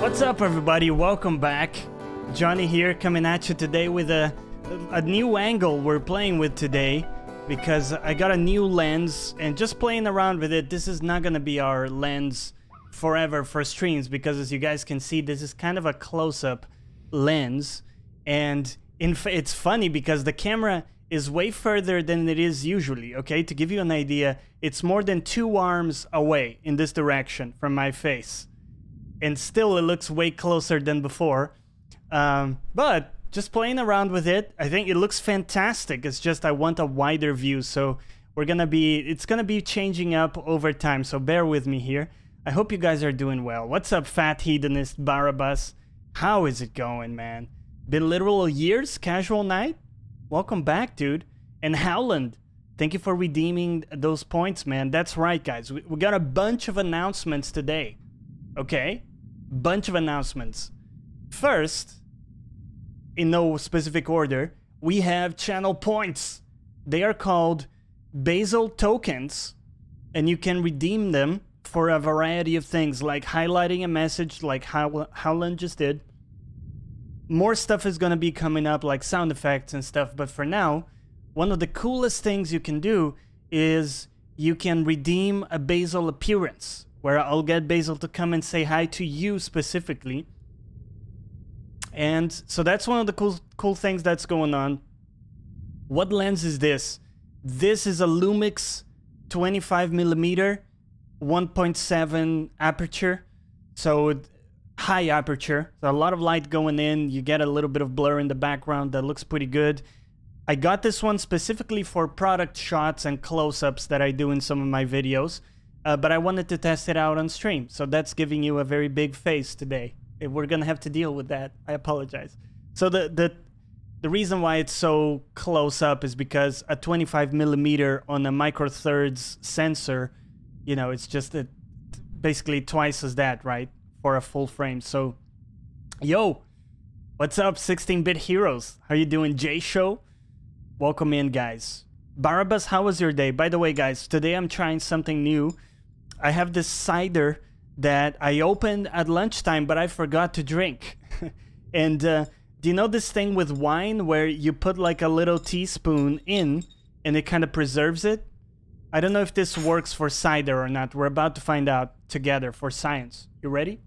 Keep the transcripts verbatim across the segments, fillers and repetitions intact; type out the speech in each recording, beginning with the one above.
What's up, everybody? Welcome back. Johnny here, coming at you today with a a new angle we're playing with today, because I got a new lens and just playing around with it. This is not gonna be our lens forever for streams, because as you guys can see, this is kind of a close-up lens, and in fa it's funny because the camera is way further than it is usually. Okay, to give you an idea, it's more than two arms away in this direction from my face, and still it looks way closer than before. Um, but just playing around with it, I think it looks fantastic. It's just I want a wider view, so we're gonna be it's gonna be changing up over time, so bear with me here. I hope you guys are doing well. What's up, Fat Hedonist Barabbas? How is it going, man? Been literal years? Casual Night? Welcome back, dude. And Howland, thank you for redeeming those points, man. That's right, guys. We, we got a bunch of announcements today. Okay? Bunch of announcements. First, in no specific order, we have channel points. They are called Basil tokens, and you can redeem them for a variety of things, like highlighting a message like how Howland just did. More stuff is going to be coming up, like sound effects and stuff, but for now, one of the coolest things you can do is you can redeem a Basil appearance, where I'll get Basil to come and say hi to you specifically. And so that's one of the cool cool things that's going on. What lens is this? This is a Lumix twenty-five millimeter, one point seven aperture. So it, high aperture. So a lot of light going in. You get a little bit of blur in the background that looks pretty good. I got this one specifically for product shots and close-ups that I do in some of my videos. Uh, but I wanted to test it out on stream. So that's giving you a very big face today. We're gonna have to deal with that. I apologize. So the the the reason why it's so close up is because a twenty-five millimeter on a micro thirds sensor, you know, it's just a, basically twice as that, right, for a full frame. So, yo, what's up, sixteen bit heroes? How you doing, J Show? Welcome in, guys. Barabbas, how was your day? By the way, guys, today I'm trying something new. I have this cider that I opened at lunchtime, but I forgot to drink. And uh, do you know this thing with wine where you put like a little teaspoon in and it kind of preserves it? I don't know if this works for cider or not. We're about to find out together for science. You ready?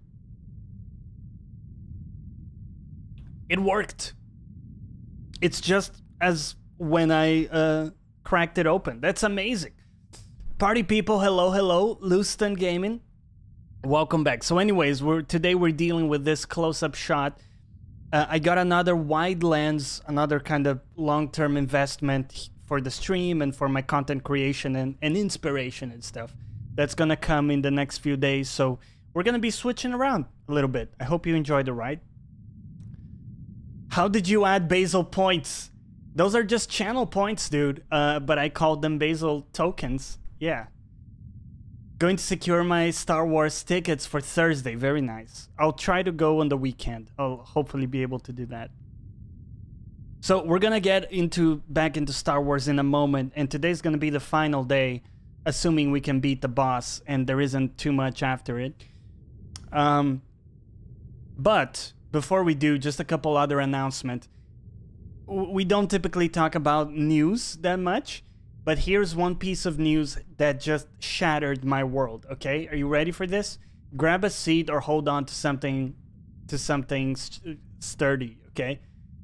It worked. It's just as when I uh, cracked it open. That's amazing. Party people, hello, hello. Lewiston Gaming. Welcome back. So anyways, we're today we're dealing with this close-up shot. Uh, I got another wide lens, another kind of long-term investment for the stream and for my content creation and, and inspiration and stuff. That's gonna come in the next few days. So we're gonna be switching around a little bit. I hope you enjoyed the ride. How did you add Basil points? Those are just channel points, dude. Uh, but I called them Basil tokens. Yeah. Going to secure my Star Wars tickets for Thursday. Very nice. I'll try to go on the weekend. I'll hopefully be able to do that. So we're gonna get into back into Star Wars in a moment, and today's gonna be the final day, assuming we can beat the boss and there isn't too much after it. Um, but before we do, just a couple other announcements. We don't typically talk about news that much, but here's one piece of news that just shattered my world, okay? Are you ready for this? Grab a seat or hold on to something to something st sturdy, okay?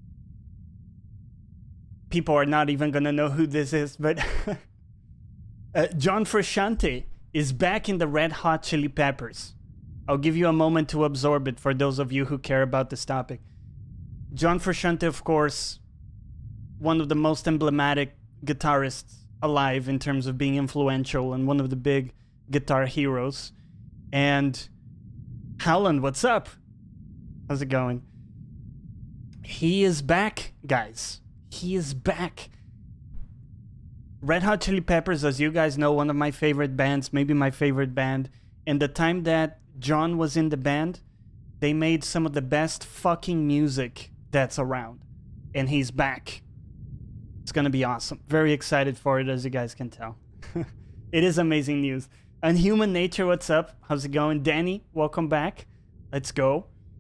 People are not even gonna know who this is, but uh, John Frusciante is back in the Red Hot Chili Peppers. I'll give you a moment to absorb it for those of you who care about this topic. John Frusciante, of course, one of the most emblematic guitarists alive in terms of being influential and one of the big guitar heroes. And Howland, what's up? How's it going? He is back, guys. He is back. Red Hot Chili Peppers, as you guys know, one of my favorite bands, maybe my favorite band. And the time that John was in the band, they made some of the best fucking music that's around. And he's back. It's gonna be awesome. Very excited for it, as you guys can tell. It is amazing news. And Human Nature, what's up? How's it going? Danny, welcome back. Let's go.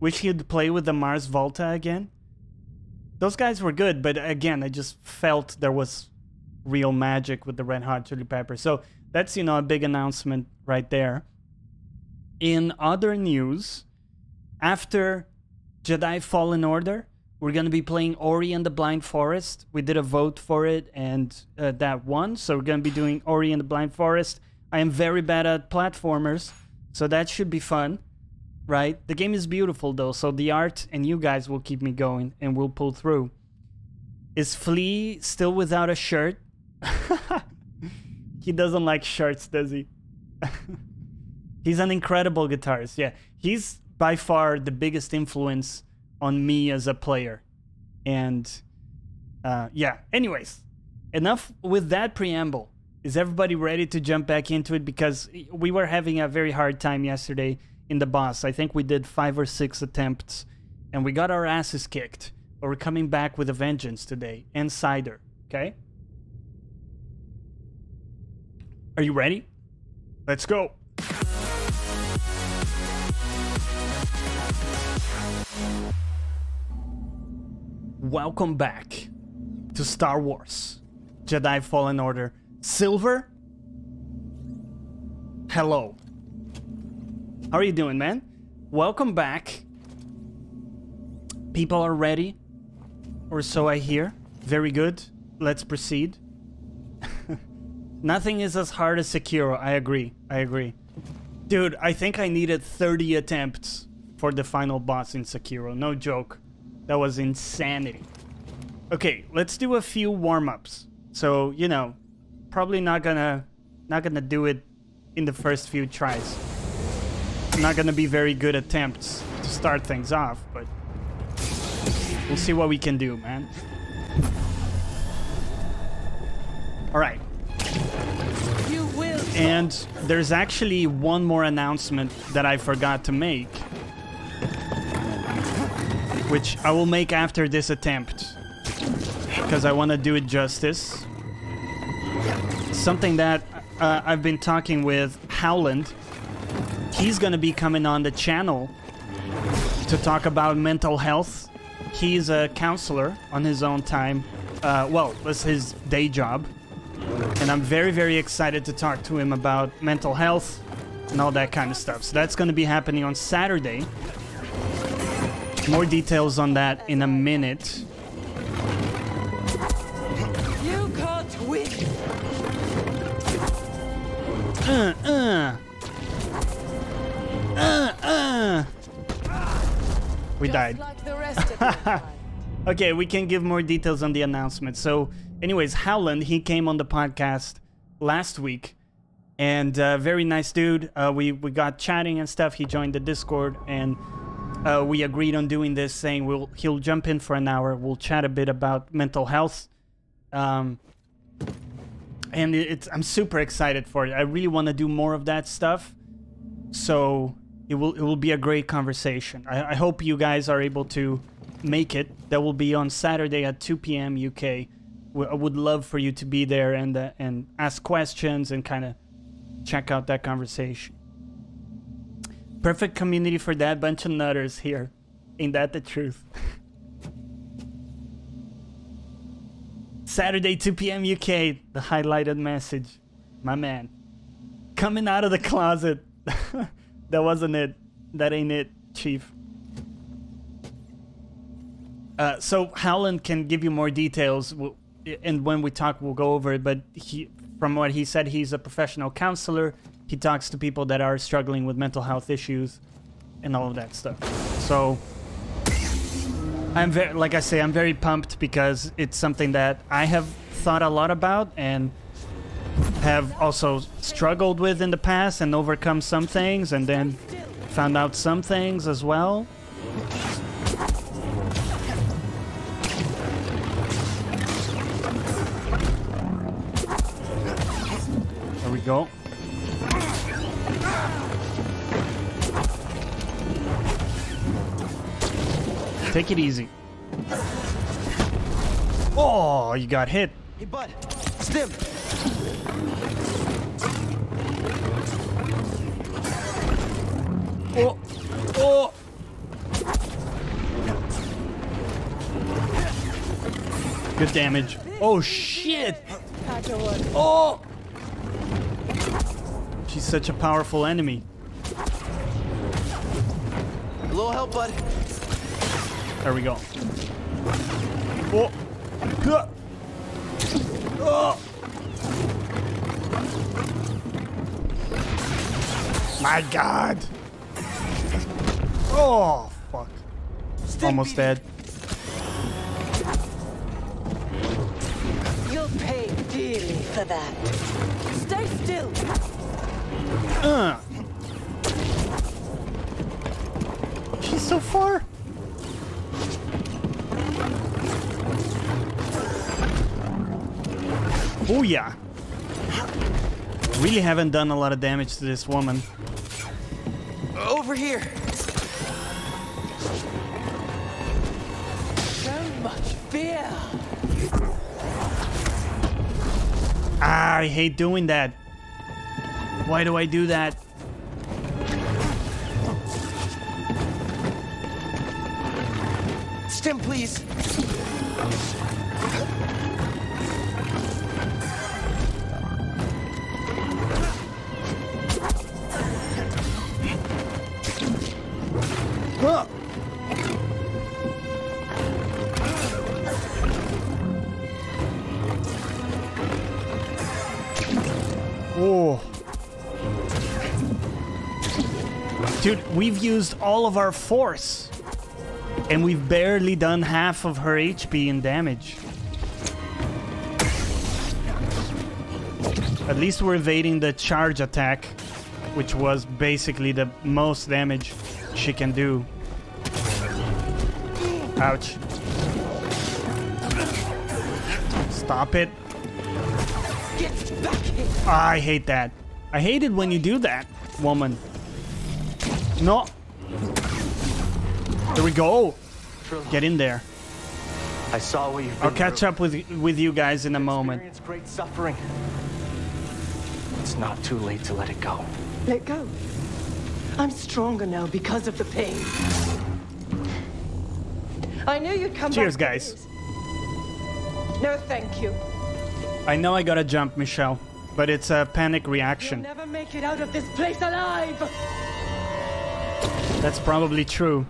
Wish he'd play with the Mars Volta again. Those guys were good, but again, I just felt there was real magic with the Red Hot Chili Peppers. So that's, you know, a big announcement right there. In other news, after Jedi Fallen Order, we're going to be playing Ori and the Blind Forest. We did a vote for it, and uh, that won. So we're going to be doing Ori and the Blind Forest. I am very bad at platformers, so that should be fun, right? The game is beautiful, though, so the art and you guys will keep me going, and we'll pull through. Is Flea still without a shirt? He doesn't like shirts, does he? He's an incredible guitarist, yeah. He's by far the biggest influence on me as a player. And uh, yeah, anyways, enough with that preamble. Is everybody ready to jump back into it? Because we were having a very hard time yesterday in the boss. I think we did five or six attempts and we got our asses kicked. But we're coming back with a vengeance today. And cider, okay? Are you ready? Let's go. Welcome back to Star Wars Jedi Fallen Order Silver. Hello. How are you doing, man? Welcome back. People are ready, or so I hear. Very good. Let's proceed. Nothing is as hard as Sekiro. I agree. I agree. Dude, I think I needed thirty attempts for the final boss in Sekiro. No joke. That was insanity. Okay, let's do a few warm-ups. So, you know, probably not gonna not gonna do it in the first few tries. Not gonna be very good attempts to start things off, but we'll see what we can do, man. Alright. You will. And there's actually one more announcement that I forgot to make, which I will make after this attempt, because I want to do it justice. Something that uh, I've been talking with Howland. He's going to be coming on the channel to talk about mental health. He's a counselor on his own time. Uh, well, that's his day job. And I'm very, very excited to talk to him about mental health and all that kind of stuff. So that's going to be happening on Saturday. More details on that in a minute. You can't win. Uh, uh. Uh, uh. We Just died. like the rest of your kind. Okay, we can give more details on the announcement. So, anyways, Howland, he came on the podcast last week. And uh, very nice dude. Uh, we, we got chatting and stuff. He joined the Discord. And uh, we agreed on doing this, saying we'll he'll jump in for an hour. We'll chat a bit about mental health. Um, and it's I'm super excited for it. I really want to do more of that stuff. So it will it will be a great conversation. I, I hope you guys are able to make it. That will be on Saturday at two P M U K. I would love for you to be there and uh, and ask questions and kind of check out that conversation. Perfect community for that. Bunch of nutters here. Ain't that the truth? Saturday, two P M U K. The highlighted message. My man. Coming out of the closet. That wasn't it. That ain't it, Chief. Uh, so Howland can give you more details, we'll, and when we talk, we'll go over it. But he, from what he said, he's a professional counselor. He talks to people that are struggling with mental health issues and all of that stuff. So I'm very, like I say, I'm very pumped because it's something that I have thought a lot about and have also struggled with in the past and overcome some things and then found out some things as well. There we go. Take it easy. Oh, you got hit. Hey, bud. Stim. Oh, oh. Good damage. Oh shit! Patch of wood. Oh! She's such a powerful enemy. A little help, bud. There we go. Oh! Huh. Oh! My God! Oh, fuck. Almost dead. You'll pay dearly for that. Stay still. Uh. She's so far. Oh yeah. Really haven't done a lot of damage to this woman. Over here. So much fear. Ah, I hate doing that. Why do I do that? Stim, please. Ah. Oh. Dude, we've used all of our force. And we've barely done half of her H P in damage. At least we're evading the charge attack, which was basically the most damage she can do. Ouch. Stop it. Get back here. I hate that. I hate it when you do that, woman. No. There we go. Get in there. I saw what you've been I'll catch through. up with with you guys in a moment. Experienced great suffering. It's not too late to let it go. Let go. I'm stronger now because of the pain. I knew you'd come Cheers, back. guys. No, thank you. I know I gotta jump, Michelle, but it's a panic You'll reaction. never make it out of this place alive. That's probably true.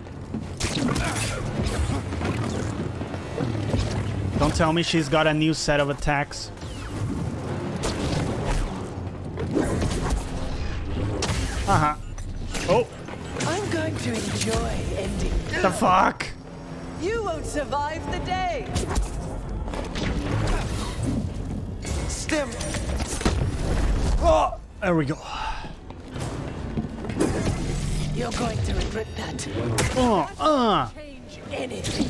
Don't tell me she's got a new set of attacks. Uh-huh. Oh, I'm going to enjoy ending. the fuck? You won't survive the day. Stim. Oh, there we go. You're going to regret that. Oh, uh. Change anything.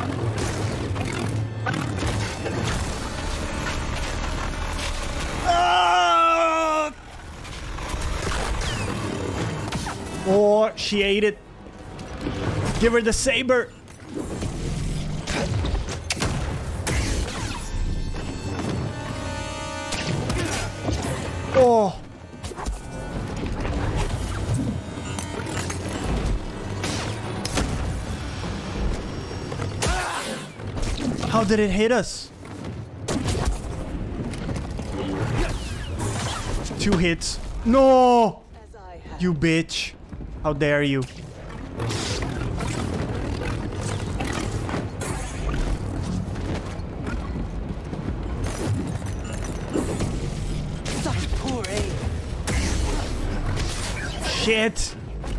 Ah! Oh, she ate it. Give her the saber. Oh. How did it hit us? Two hits. No! As I have. You bitch. How dare you? Such poor aim. Shit.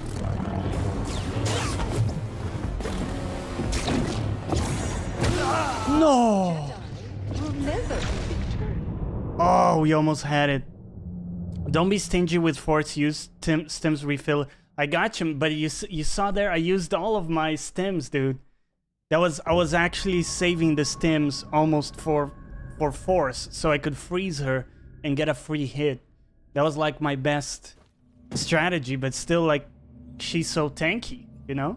No. Will never be returned. Oh, we almost had it. Don't be stingy with force use. Tim, stims refill. I got you, but you s- you saw there. I used all of my stims, dude. That was I was actually saving the stims almost for for force, so I could freeze her and get a free hit. That was like my best strategy, but still, like, she's so tanky, you know.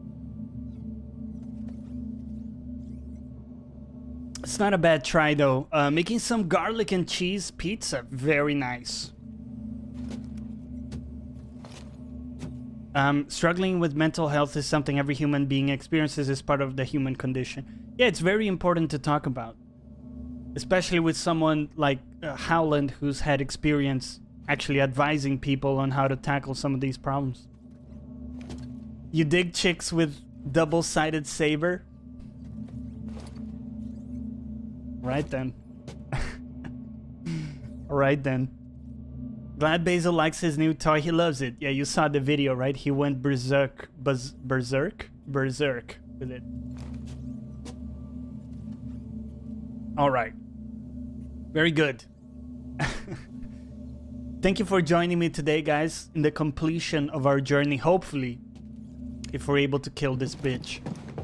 It's not a bad try though. Uh, making some garlic and cheese pizza, very nice. Um, struggling with mental health is something every human being experiences as part of the human condition. Yeah, it's very important to talk about. Especially with someone like uh, Howland, who's had experience actually advising people on how to tackle some of these problems. You dig chicks with double-sided saber? Right then. Alright then. Glad Basil likes his new toy. He loves it. Yeah, you saw the video, right? He went berserk. Buzz, berserk? Berserk with it. Alright. Very good. Thank you for joining me today, guys, in the completion of our journey. Hopefully, if we're able to kill this bitch.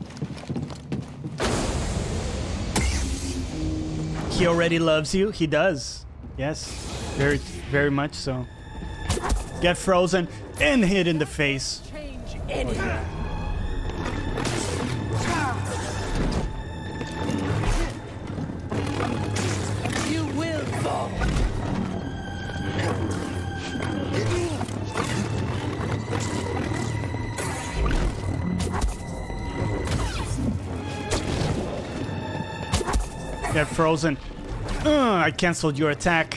He already loves you. He does. Yes. Very, very much so. Get frozen and hit in the face. Change anything. You will fall. Get frozen. Uh, I canceled your attack.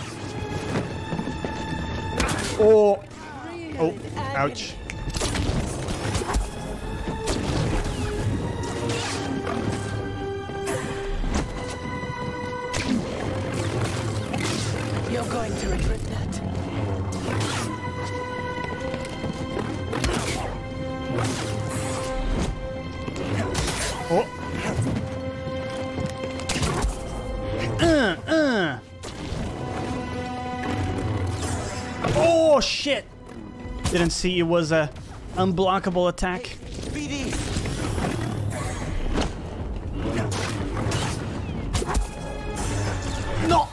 Oh, oh, ouch. You're going to regret that. Oh. Uh, uh. Oh shit! Didn't see it was a unblockable attack. B D. No!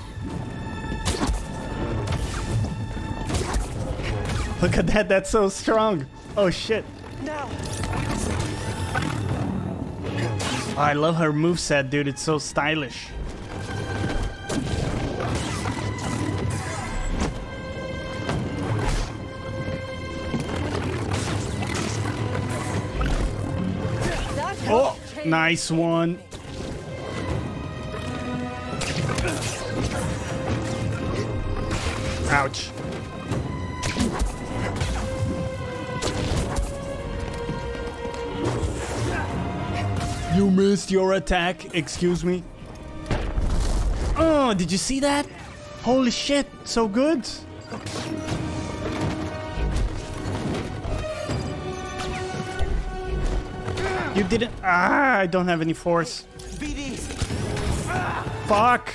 Look at that, that's so strong. Oh shit. Now. Oh, I love her moveset, dude. It's so stylish. Oh, nice one. Ouch. You missed your attack, excuse me. Oh, did you see that? Holy shit, so good. You didn't. Ah, I don't have any force. B D. Fuck.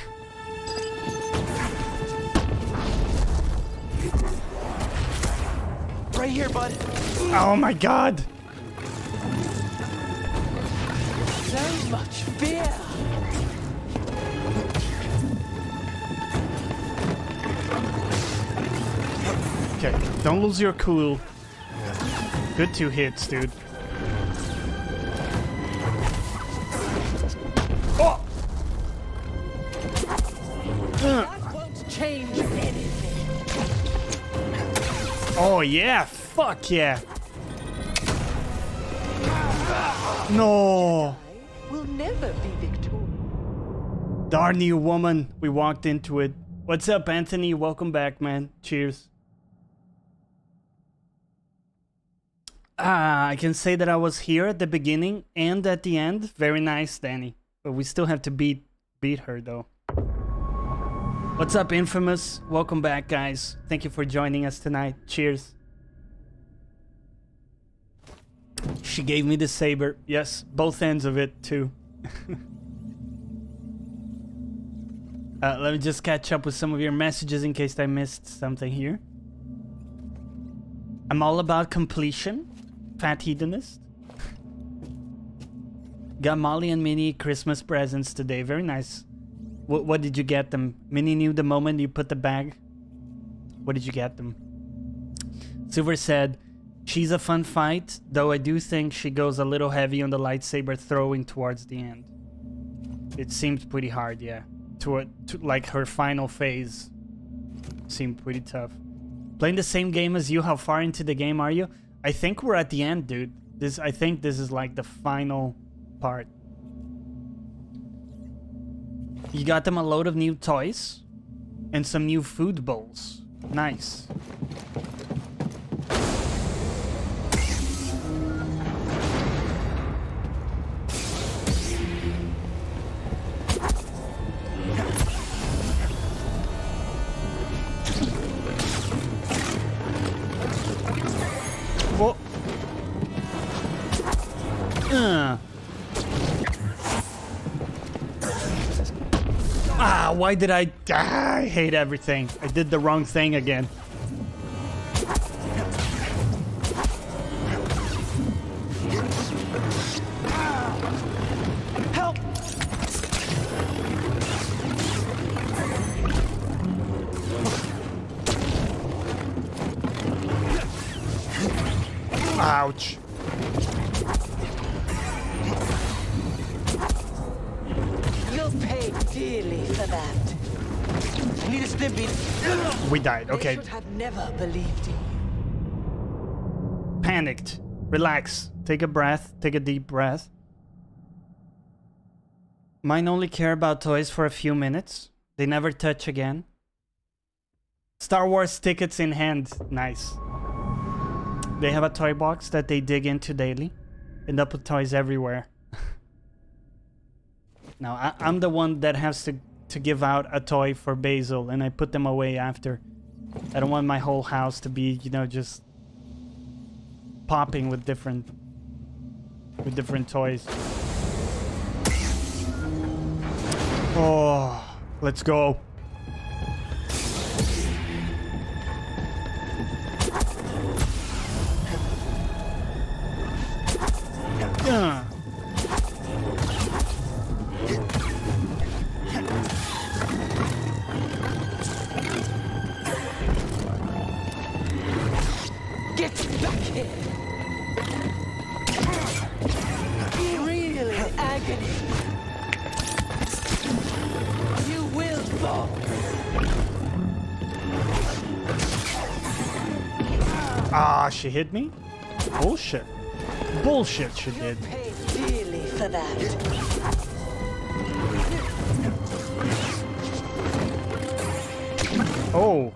Right here, bud. Oh my god. So much fear. Okay, don't lose your cool. Good two hits, dude. Oh! That won't change anything. Oh yeah, fuck yeah. No. Will never be victorious. Darn you, woman. We walked into it. What's up, Anthony? Welcome back, man. Cheers. Ah, I can say that I was here at the beginning and at the end. Very nice, Danny. But we still have to beat beat her, though. What's up, Infamous? Welcome back, guys. Thank you for joining us tonight. Cheers. She gave me the saber. Yes, both ends of it, too. uh, let me just catch up with some of your messages in case I missed something here. I'm all about completion. Fat hedonist. Got Molly and Minnie Christmas presents today. Very nice. What, what did you get them? Minnie knew the moment you put the bag. What did you get them? Silver said, she's a fun fight, though I do think she goes a little heavy on the lightsaber throwing towards the end. It seemed pretty hard, yeah. Toward, to, like her final phase seemed pretty tough. Playing the same game as you, how far into the game are you? I think we're at the end, dude. This, I think this is like the final part. You got them a load of new toys and some new food bowls. Nice. Whoa. Uh. Ah, why did I... Ah, I hate everything. I did the wrong thing again. Help! Ouch. You'll pay dearly for that. I need a snippet. We died. Okay. They should have never believed you. Panicked. Relax. Take a breath. Take a deep breath. Mine only care about toys for a few minutes. They never touch again. Star Wars tickets in hand. Nice. They have a toy box that they dig into daily. End up with toys everywhere. Now, I, I'm the one that has to, to give out a toy for Basil, and I put them away after. I don't want my whole house to be, you know, just popping with different with different toys. Oh, let's go. Uh. Get back here! Really agony. You will fall. Ah, she hit me? Bullshit. Bullshit she did. You'll pay dearly for that. Oh.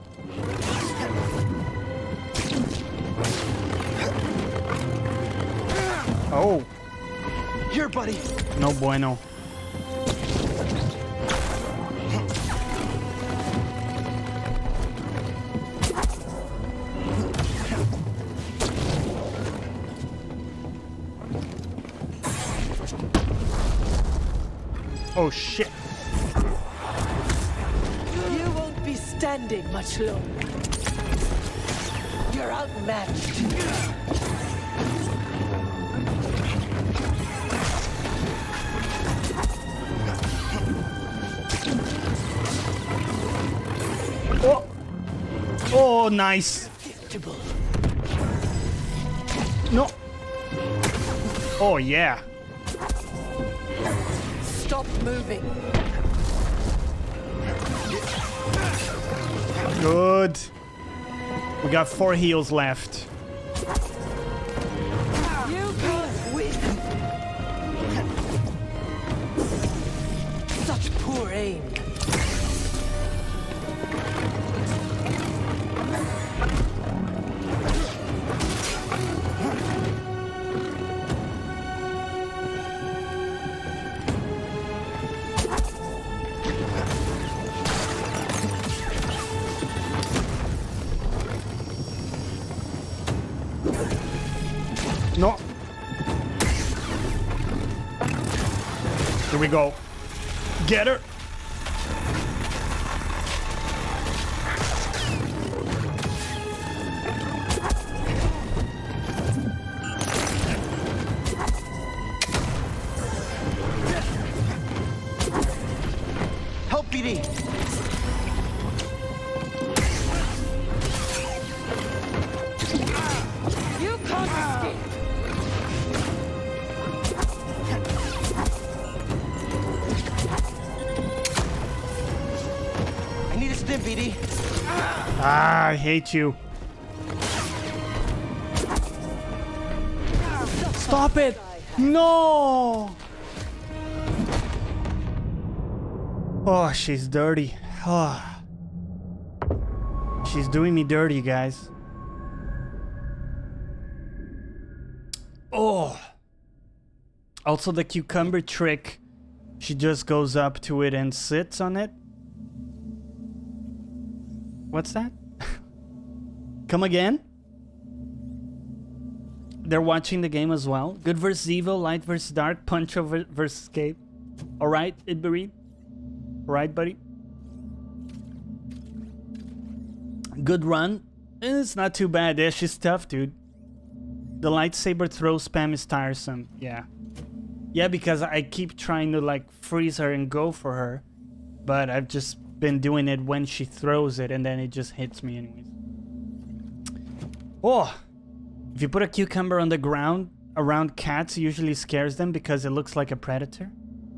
Oh. Here, buddy. No bueno. Oh shit. You won't be standing much longer. You're outmatched. Oh. Oh, nice. Predictable. No. Oh yeah. Stop moving. Good. We got four heals left. You can't win. Such poor aim. No. Here we go. Get her. Help, B D. You can't escape. I need a stim, B D. Ah, I hate you. Stop it! No! Oh, she's dirty. Oh. She's doing me dirty, guys. Oh. Also, the cucumber trick. She just goes up to it and sits on it. What's that? Come again? They're watching the game as well. Good versus evil, light versus dark, punch over versus escape. Alright, Idbari. Alright, buddy. Good run. It's not too bad. Yeah, she's tough, dude. The lightsaber throw spam is tiresome. Yeah. Yeah, because I keep trying to like freeze her and go for her. But I've just been doing it when she throws it and then it just hits me anyways. Oh! If you put a cucumber on the ground around cats, it usually scares them because it looks like a predator.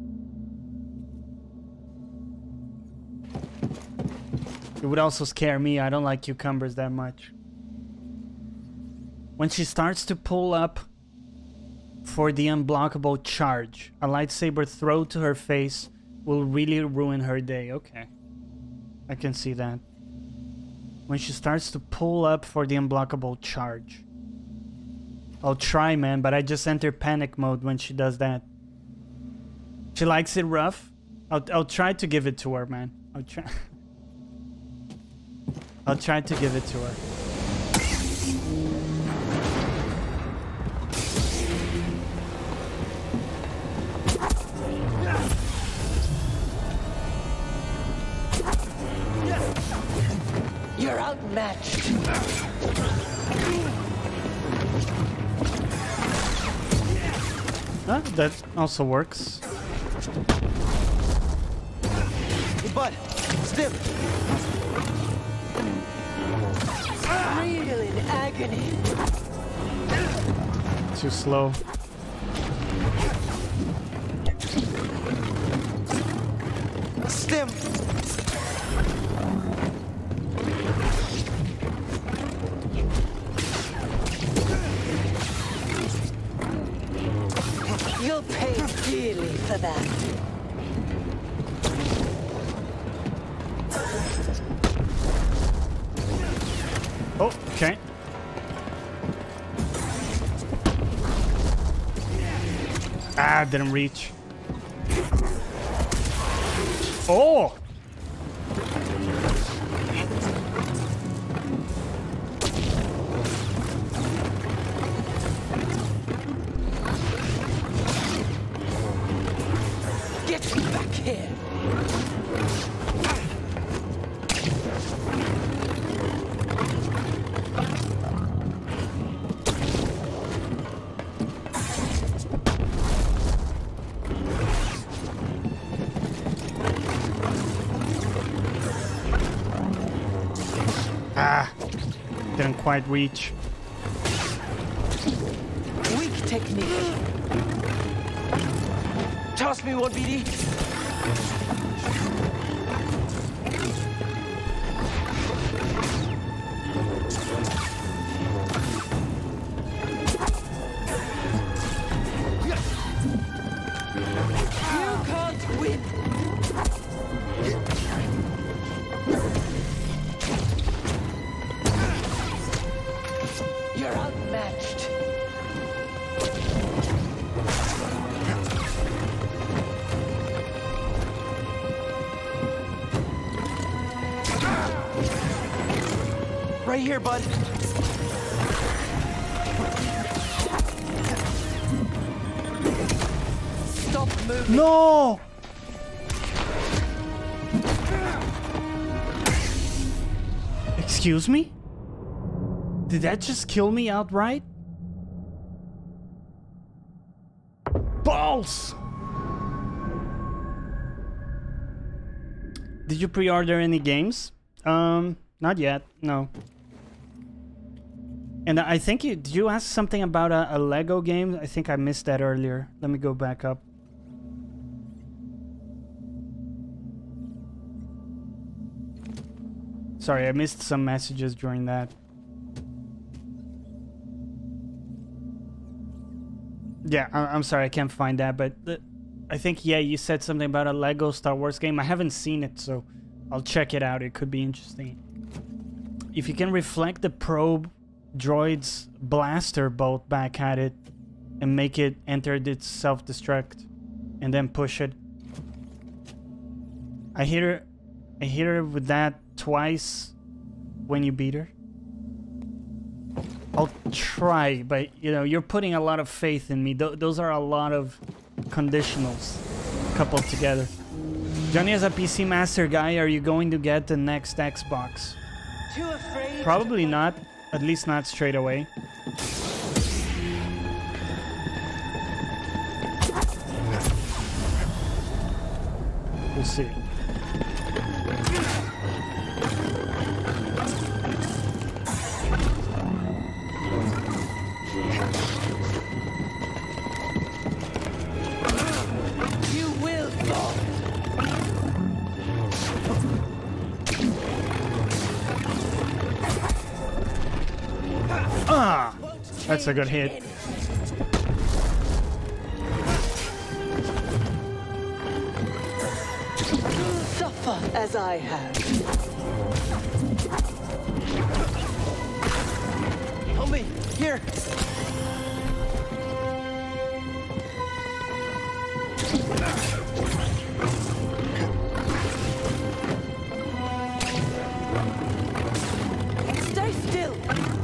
It would also scare me. I don't like cucumbers that much. When she starts to pull up for the unblockable charge, a lightsaber throw to her face will really ruin her day. Okay. I can see that. When she starts to pull up for the unblockable charge. I'll try, man, but I just enter panic mode when she does that. She likes it rough. I'll, I'll try to give it to her, man. I'll try. I'll try to give it to her. You're outmatched. Huh? That also works. Hey, bud, Stim. Real in agony. Too slow. Stim. You'll pay dearly for that. Oh, okay. Ah, didn't reach. Oh! Get me back here. Ah, didn't quite reach. Weak technique. Toss me one, B D. You can't win. You're outmatched. Right here, bud. Stop moving. No! Excuse me? Did that just kill me outright? Balls! Did you pre-order any games? Um, not yet, no. And I think you, did you ask something about a, a Lego game? I think I missed that earlier. Let me go back up. Sorry, I missed some messages during that. Yeah, I I'm sorry, I can't find that, but the, I think, yeah, you said something about a Lego Star Wars game. I haven't seen it, so I'll check it out. It could be interesting. If you can reflect the probe droid's blaster bolt back at it and make it enter its self-destruct and then push it. I hit her, I hit her with that twice when you beat her. I'll try, but you know, you're putting a lot of faith in me. Th those are a lot of conditionals coupled together. Johnny, as a P C Master guy, are you going to get the next Xbox? Too afraid? Probably not, at least not straight away. We'll see. You will fall. Ah! That's a good hit. Suffer as I have. Help me! Here! Stay still!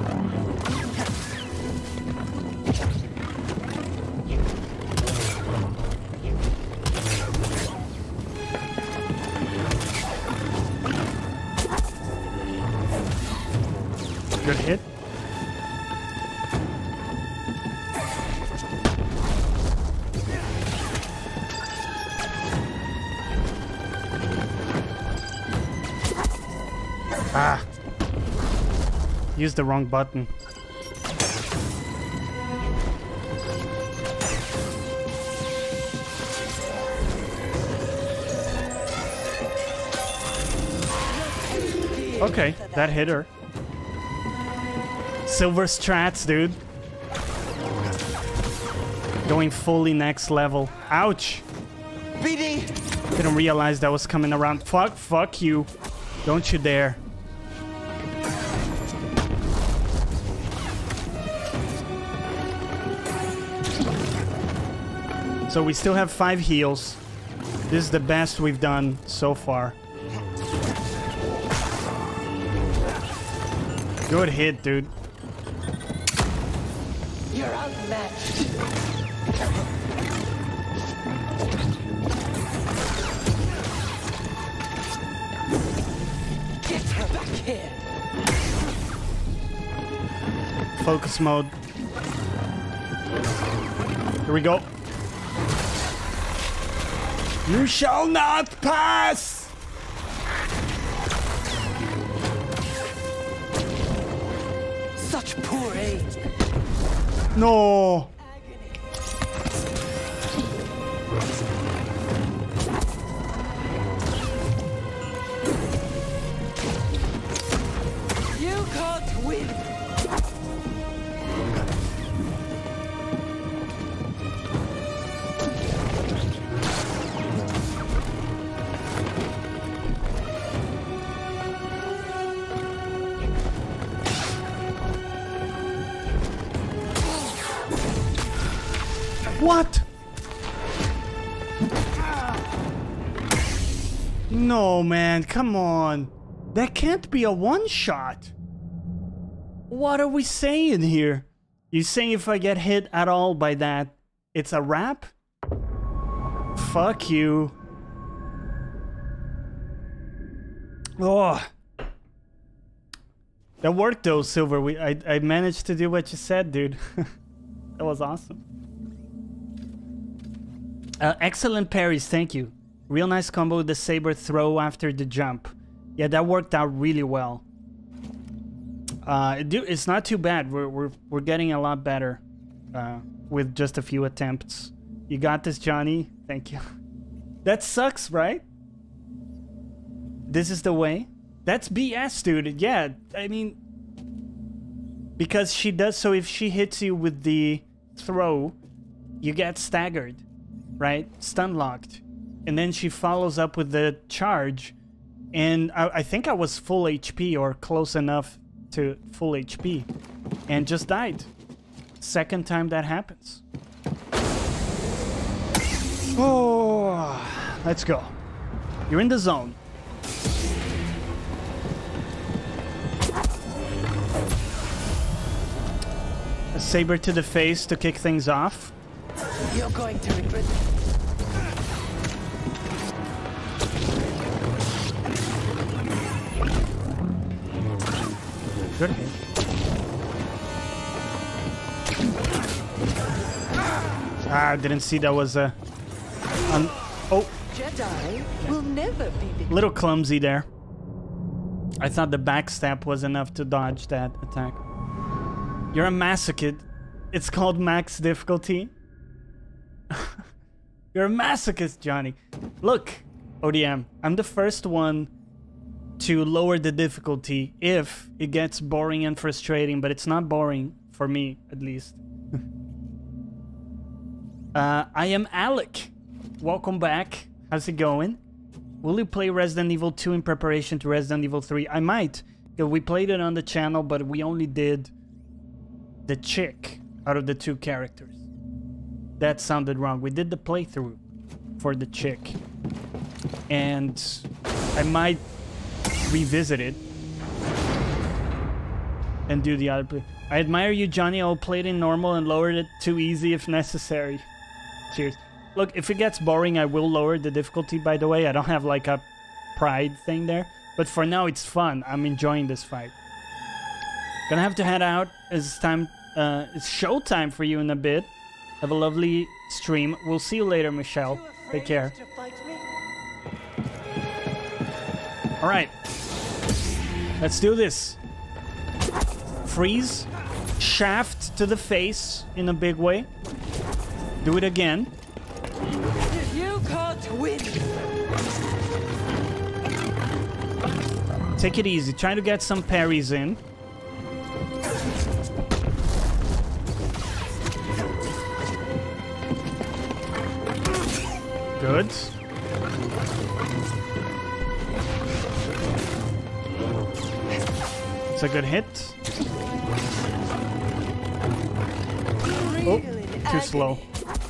Good hit. Ah. Used the wrong button. Okay, that hit her. Silver strats, dude. Going fully next level. Ouch. B D! Didn't realize that was coming around. Fuck, fuck you. Don't you dare. So we still have five heals. This is the best we've done so far. Good hit, dude. You're outmatched. Get her back here. Focus mode. Here we go. You shall not pass! Such poor aim. No! You can't win. What? No, man, come on. That can't be a one-shot. What are we saying here? You saying if I get hit at all by that, it's a wrap? Fuck you. Oh. That worked though, Silver. We, I, I managed to do what you said, dude. That was awesome. Uh, excellent parries, thank you. Real nice combo with the saber throw after the jump. Yeah, that worked out really well. Uh, dude, it's not too bad. We're we're we're getting a lot better uh, with just a few attempts. You got this, Johnny. Thank you. That sucks, right? This is the way. That's B S, dude. Yeah, I mean, because she does. So if she hits you with the throw, you get staggered, right? Stun locked. And then she follows up with the charge. And I, I think I was full H P or close enough to full H P. And just died. Second time that happens. Oh, let's go. You're in the zone. A saber to the face to kick things off. You're going to regret it. Good. Ah, I didn't see that was a... Um, oh. Jedi will never be the... Little clumsy there. I thought the backstab was enough to dodge that attack. You're a masochist. It's called max difficulty. You're a masochist, Johnny. Look, O D M, I'm the first one to lower the difficulty if it gets boring and frustrating, but it's not boring, for me at least. uh, I am Alec. Welcome back. How's it going? Will you play Resident Evil two in preparation to Resident Evil three? I might. We played it on the channel, but we only did the chick out of the two characters. That sounded wrong. We did the playthrough for the chick. And I might revisit it and do the other play. I admire you, Johnny. I'll play it in normal and lower it to easy if necessary. Cheers. Look, if it gets boring, I will lower the difficulty, by the way. I don't have like a pride thing there. But for now, it's fun. I'm enjoying this fight. Gonna have to head out. It's time. Uh, it's showtime for you in a bit. Have a lovely stream. We'll see you later, Michelle. Take care. All right. Let's do this. Freeze. Shaft to the face in a big way. Do it again. You can't win. Take it easy. Try to get some parries in. Good. It's a good hit. Oh, too slow.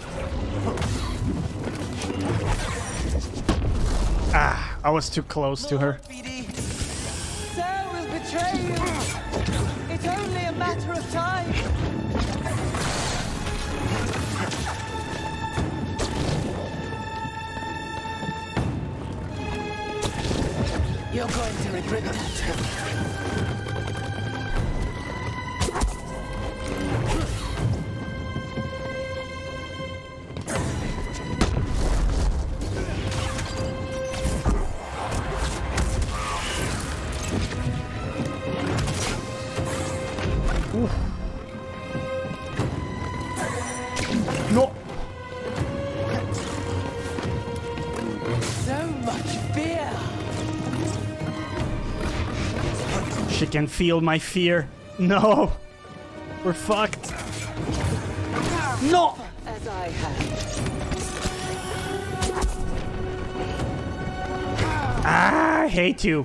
Ah, I was too close to her. Sarah will betray you. It's only a matter of time. You're going to regret that. No. So much fear. She can feel my fear. No. We're fucked. No. As I have. Ah, I hate you.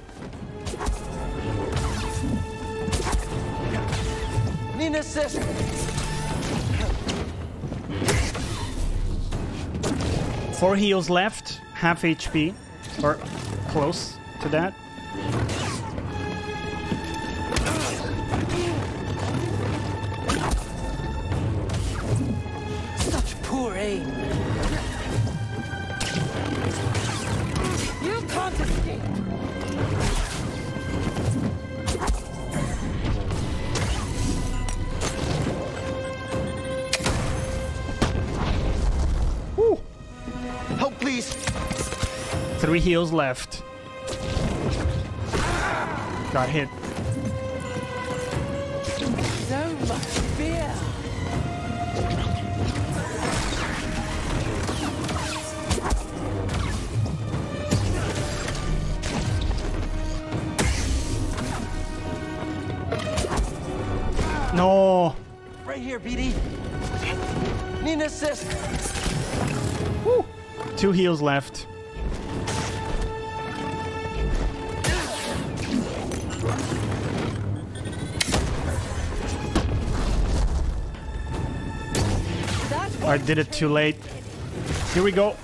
Nina says. Four heals left, half H P, or close to that. Such poor aim. You can't escape. Woo. Help, please. Three heals left. Got hit. So much fear. No. Right here, B D. Need an assist. Woo. Two heals left. I did it too late. Here we go.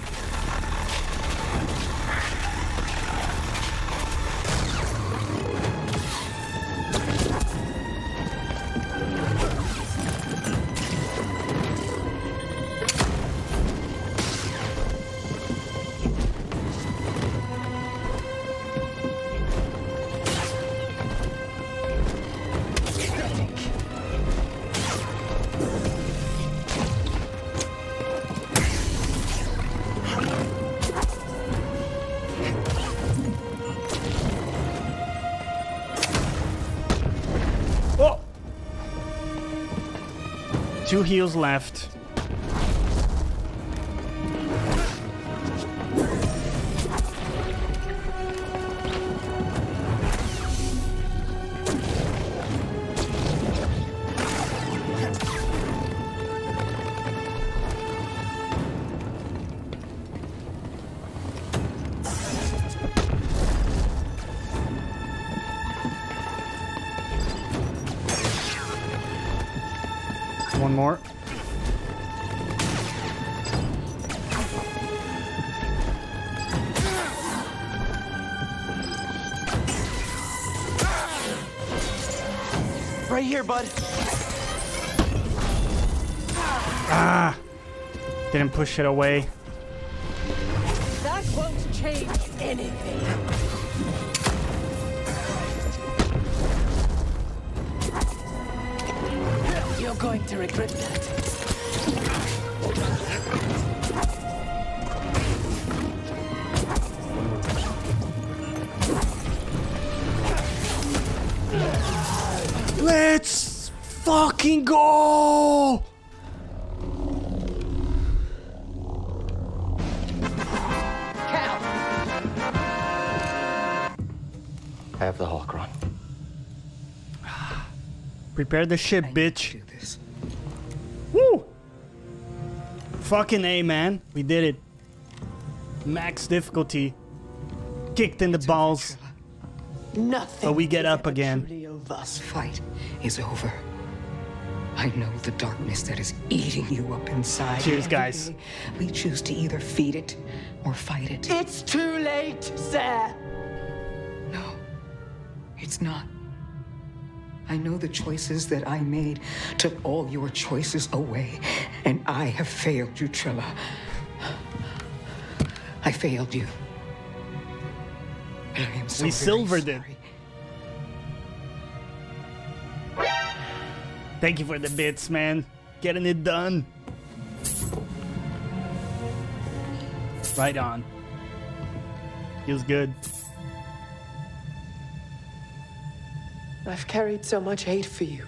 Two heals left. One more. Right here, bud. Ah! Didn't push it away. That won't change anything. You're going to regret that. Let's fucking go! Cal! I have the holocron. Prepare the ship, bitch. Do this. Woo! Fucking A, man. We did it. Max difficulty. Kicked in the balls. Nothing. But we get is up ever again. truly over. This fight is over. I know the darkness that is eating you up inside. Cheers, Every guys. day We choose to either feed it or fight it. It's too late, sir. No, it's not. I know the choices that I made took all your choices away, and I have failed you, Trilla. I failed you. But I am so We very silvered it. sorry. Thank you for the bits, man. Getting it done. Right on. Feels good. I've carried so much hate for you.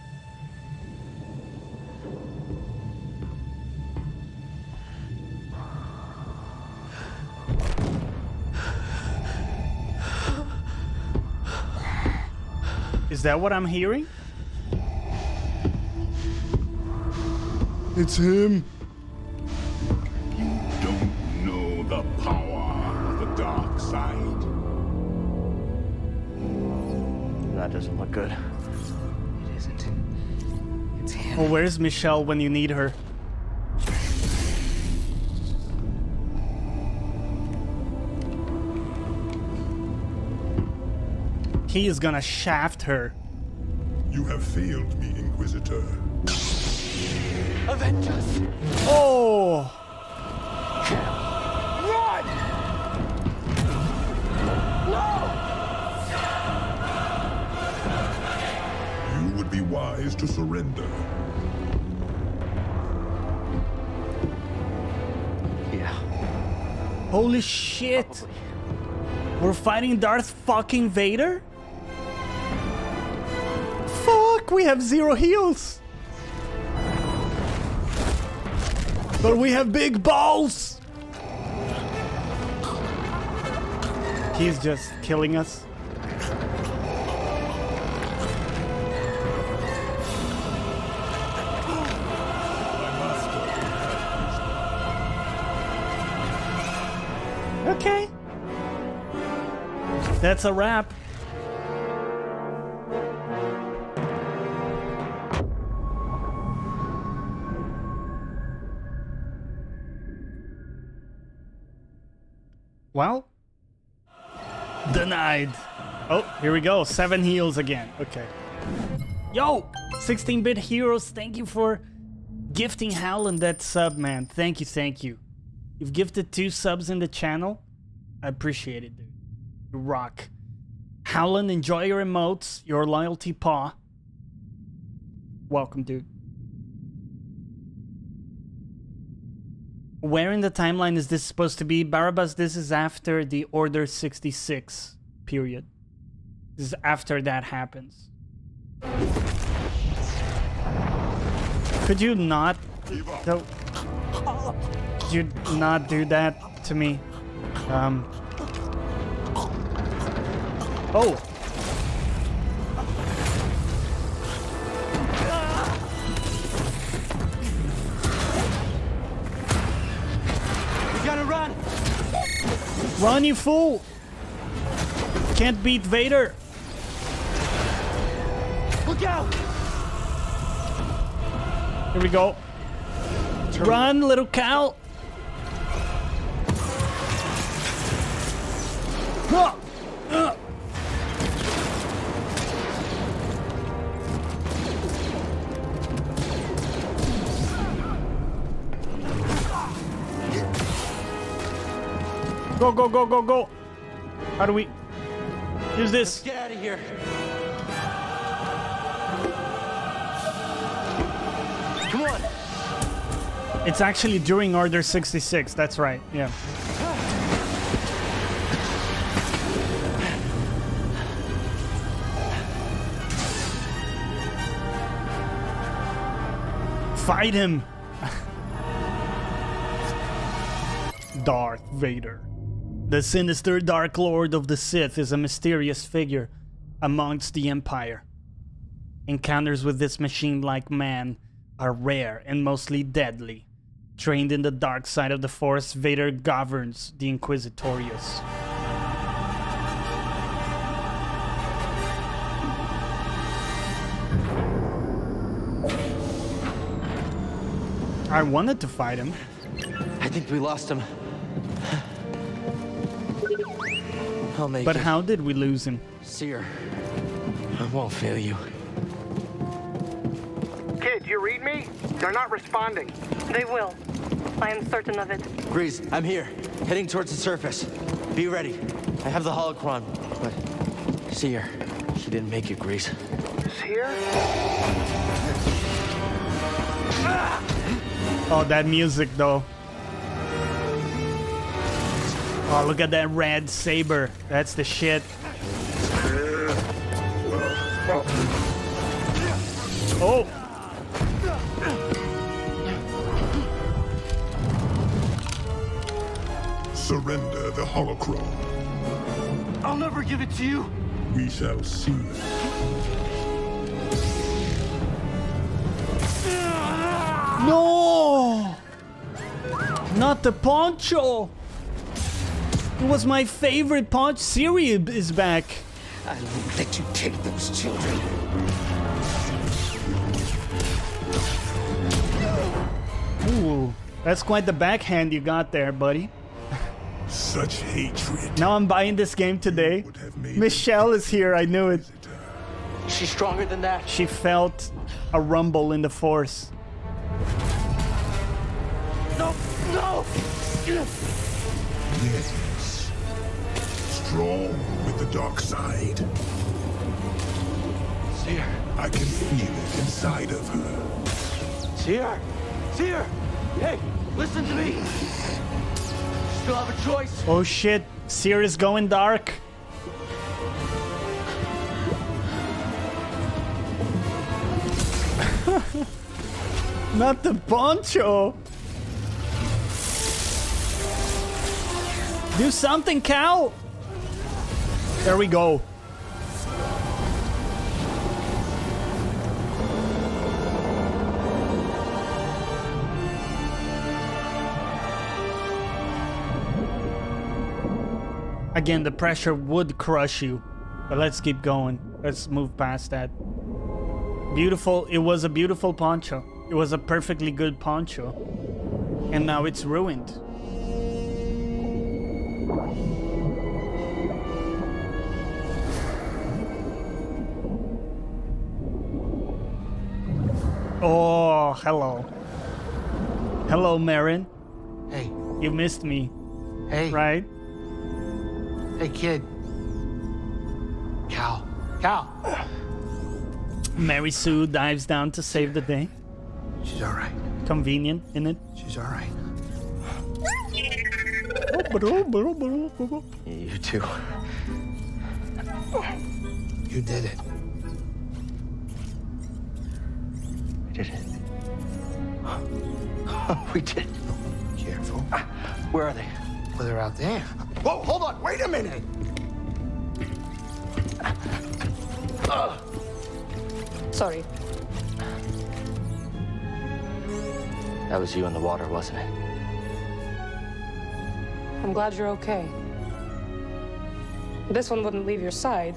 Is that what I'm hearing? It's him. You don't know the power of the dark side. That doesn't look good. It isn't. It's him. Oh, where's Michelle when you need her? He is gonna shaft her. You have failed me, Inquisitor. Avengers! Oh! Run! No! You would be wise to surrender. Yeah. Holy shit! We're fighting Darth fucking Vader? Fuck, we have zero heals! But we have big balls! He's just killing us. Okay. That's a wrap. Well, denied. Oh, here we go. Seven heals again. Okay. Yo, sixteen bit Heroes, thank you for gifting Howland that sub, man. Thank you, thank you. You've gifted two subs in the channel. I appreciate it, dude. You rock. Howland, enjoy your emotes, your loyalty paw. Welcome, dude. Where in the timeline is this supposed to be? Barabbas, this is after the Order sixty-six period. This is after that happens. Could you not... No, could you not do that to me? Um... Oh! Gotta run! Run, you fool! Can't beat Vader! Look out! Here we go. Run, little cow! Ah! Ah! Go, go, go, go, go! How do we use this? Get out of here! Come on! It's actually during Order sixty-six, that's right, yeah. Fight him! Darth Vader. The sinister Dark Lord of the Sith is a mysterious figure amongst the Empire. Encounters with this machine-like man are rare and mostly deadly. Trained in the dark side of the Force, Vader governs the Inquisitorius. I wanted to fight him. I think we lost him. I'll make But it. how did we lose him? Seer, I won't fail you. Kid, you read me? They're not responding. They will. I am certain of it. Grease, I'm here, heading towards the surface. Be ready. I have the holocron, but Seer, she didn't make it, Grease. Seer? Oh, that music though. Oh, look at that red saber. That's the shit. Oh! Surrender the holocron. I'll never give it to you. We shall see. No! Not the poncho! It was my favorite poncho. Siri is back. I won't let you take those children. Ooh, that's quite the backhand you got there, buddy. Such hatred. Now I'm buying this game today. would have made Michelle is here, I knew it. She's stronger than that. She felt a rumble in the Force. No, no! Yes. Strong with the dark side. Seer, I can feel it inside of her. Seer, Seer! Hey, listen to me! Still have a choice. Oh shit, Seer is going dark. Not the poncho. Do something, cow. There we go. Again, the pressure would crush you. But let's keep going. Let's move past that. Beautiful. It was a beautiful poncho. It was a perfectly good poncho. And now it's ruined. Oh, hello. Hello, Marin. Hey. You missed me. Hey. Right? Hey, kid. Cal. Cal. Mary Sue dives down to save the day. She's all right. Convenient, isn't it? She's all right. You too. You did it. We did it. We did it. Careful. Where are they? Well, they're out there. Whoa, hold on. Wait a minute. Uh. Sorry. That was you in the water, wasn't it? I'm glad you're okay. This one wouldn't leave your side.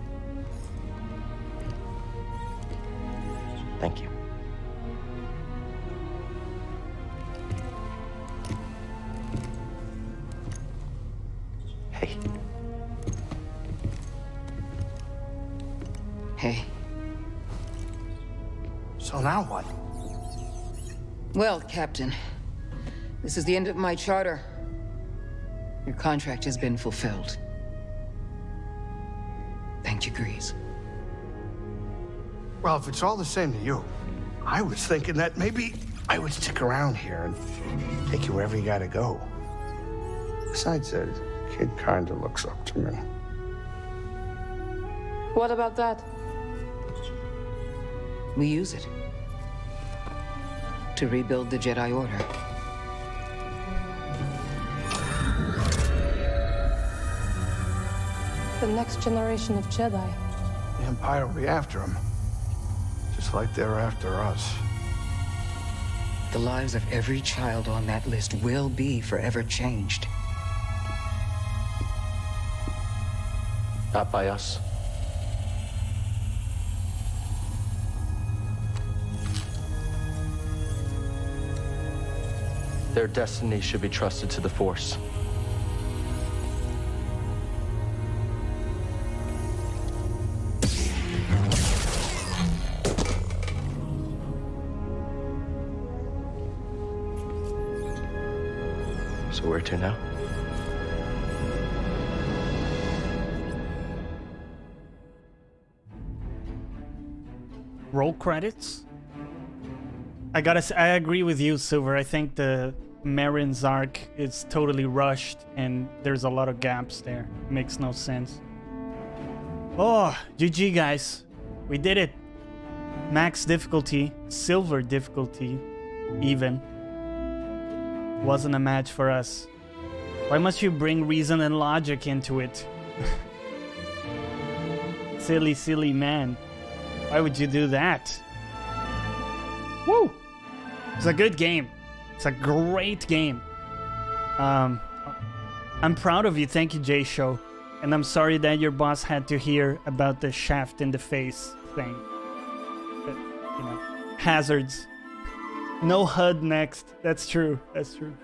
Thank you. Hey. Hey. So now what? Well, Captain, this is the end of my charter. Your contract has been fulfilled. Thank you, Grease. Well, if it's all the same to you, I was thinking that maybe I would stick around here and take you wherever you gotta go. Besides, the kid kinda looks up to me. What about that? We use it to rebuild the Jedi Order. The next generation of Jedi. The Empire will be after him, just like they're after us. The lives of every child on that list will be forever changed. Not by us. Their destiny should be trusted to the Force. So where to now? Roll credits? I gotta say, I agree with you, Silver. I think the Marin's arc is totally rushed and there's a lot of gaps there. Makes no sense. Oh, G G, guys. We did it. Max difficulty, silver difficulty, even. Wasn't a match for us. Why must you bring reason and logic into it? Silly, silly man. Why would you do that? Woo! It's a good game. It's a great game. Um, I'm proud of you. Thank you, J Show. And I'm sorry that your boss had to hear about the shaft in the face thing. But, you know, hazards. No H U D next. That's true. That's true.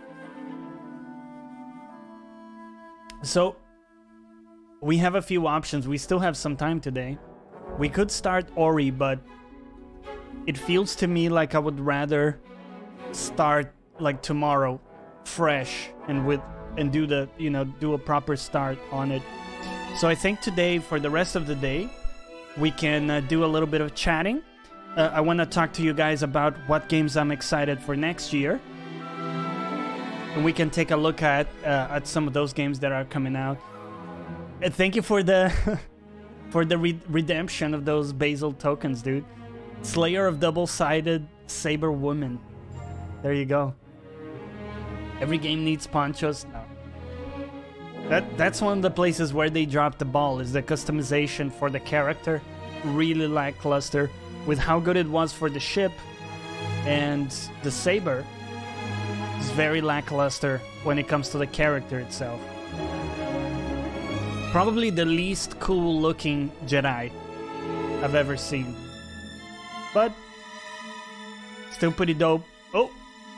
So, we have a few options. We still have some time today. We could start Ori, but it feels to me like I would rather start like tomorrow, fresh, and with and do the you know do a proper start on it. So I think today, for the rest of the day, we can uh, do a little bit of chatting. Uh, I want to talk to you guys about what games I'm excited for next year, and we can take a look at uh, at some of those games that are coming out. Uh, thank you for the for the re redemption of those Basil tokens, dude. Slayer of double-sided saber woman. There you go. Every game needs ponchos. No. That that's one of the places where they dropped the ball, is the customization for the character. Really lackluster with how good it was for the ship, and the saber is very lackluster when it comes to the character itself. Probably the least cool looking Jedi I've ever seen. But still pretty dope. Oh!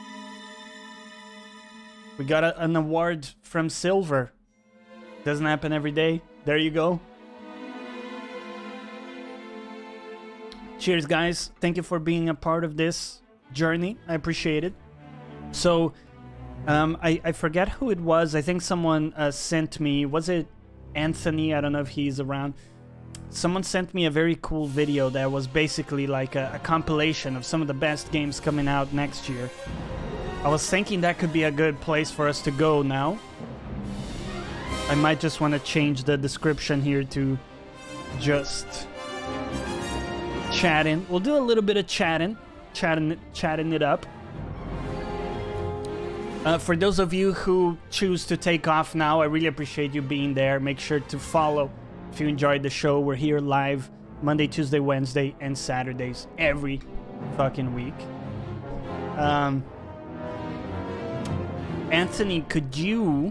We got a, an award from Silver. Doesn't happen every day. There you go. Cheers, guys. Thank you for being a part of this journey. I appreciate it. So, um, I, I forget who it was. I think someone uh, sent me... Was it Anthony? I don't know if he's around. Someone sent me a very cool video that was basically like a, a compilation of some of the best games coming out next year. I was thinking that could be a good place for us to go now. I might just want to change the description here to just chatting. We'll do a little bit of chatting, chatting, chatting it up. Uh, for those of you who choose to take off now, I really appreciate you being there. Make sure to follow if you enjoyed the show. We're here live Monday, Tuesday, Wednesday, and Saturdays every fucking week. Um, Anthony, could you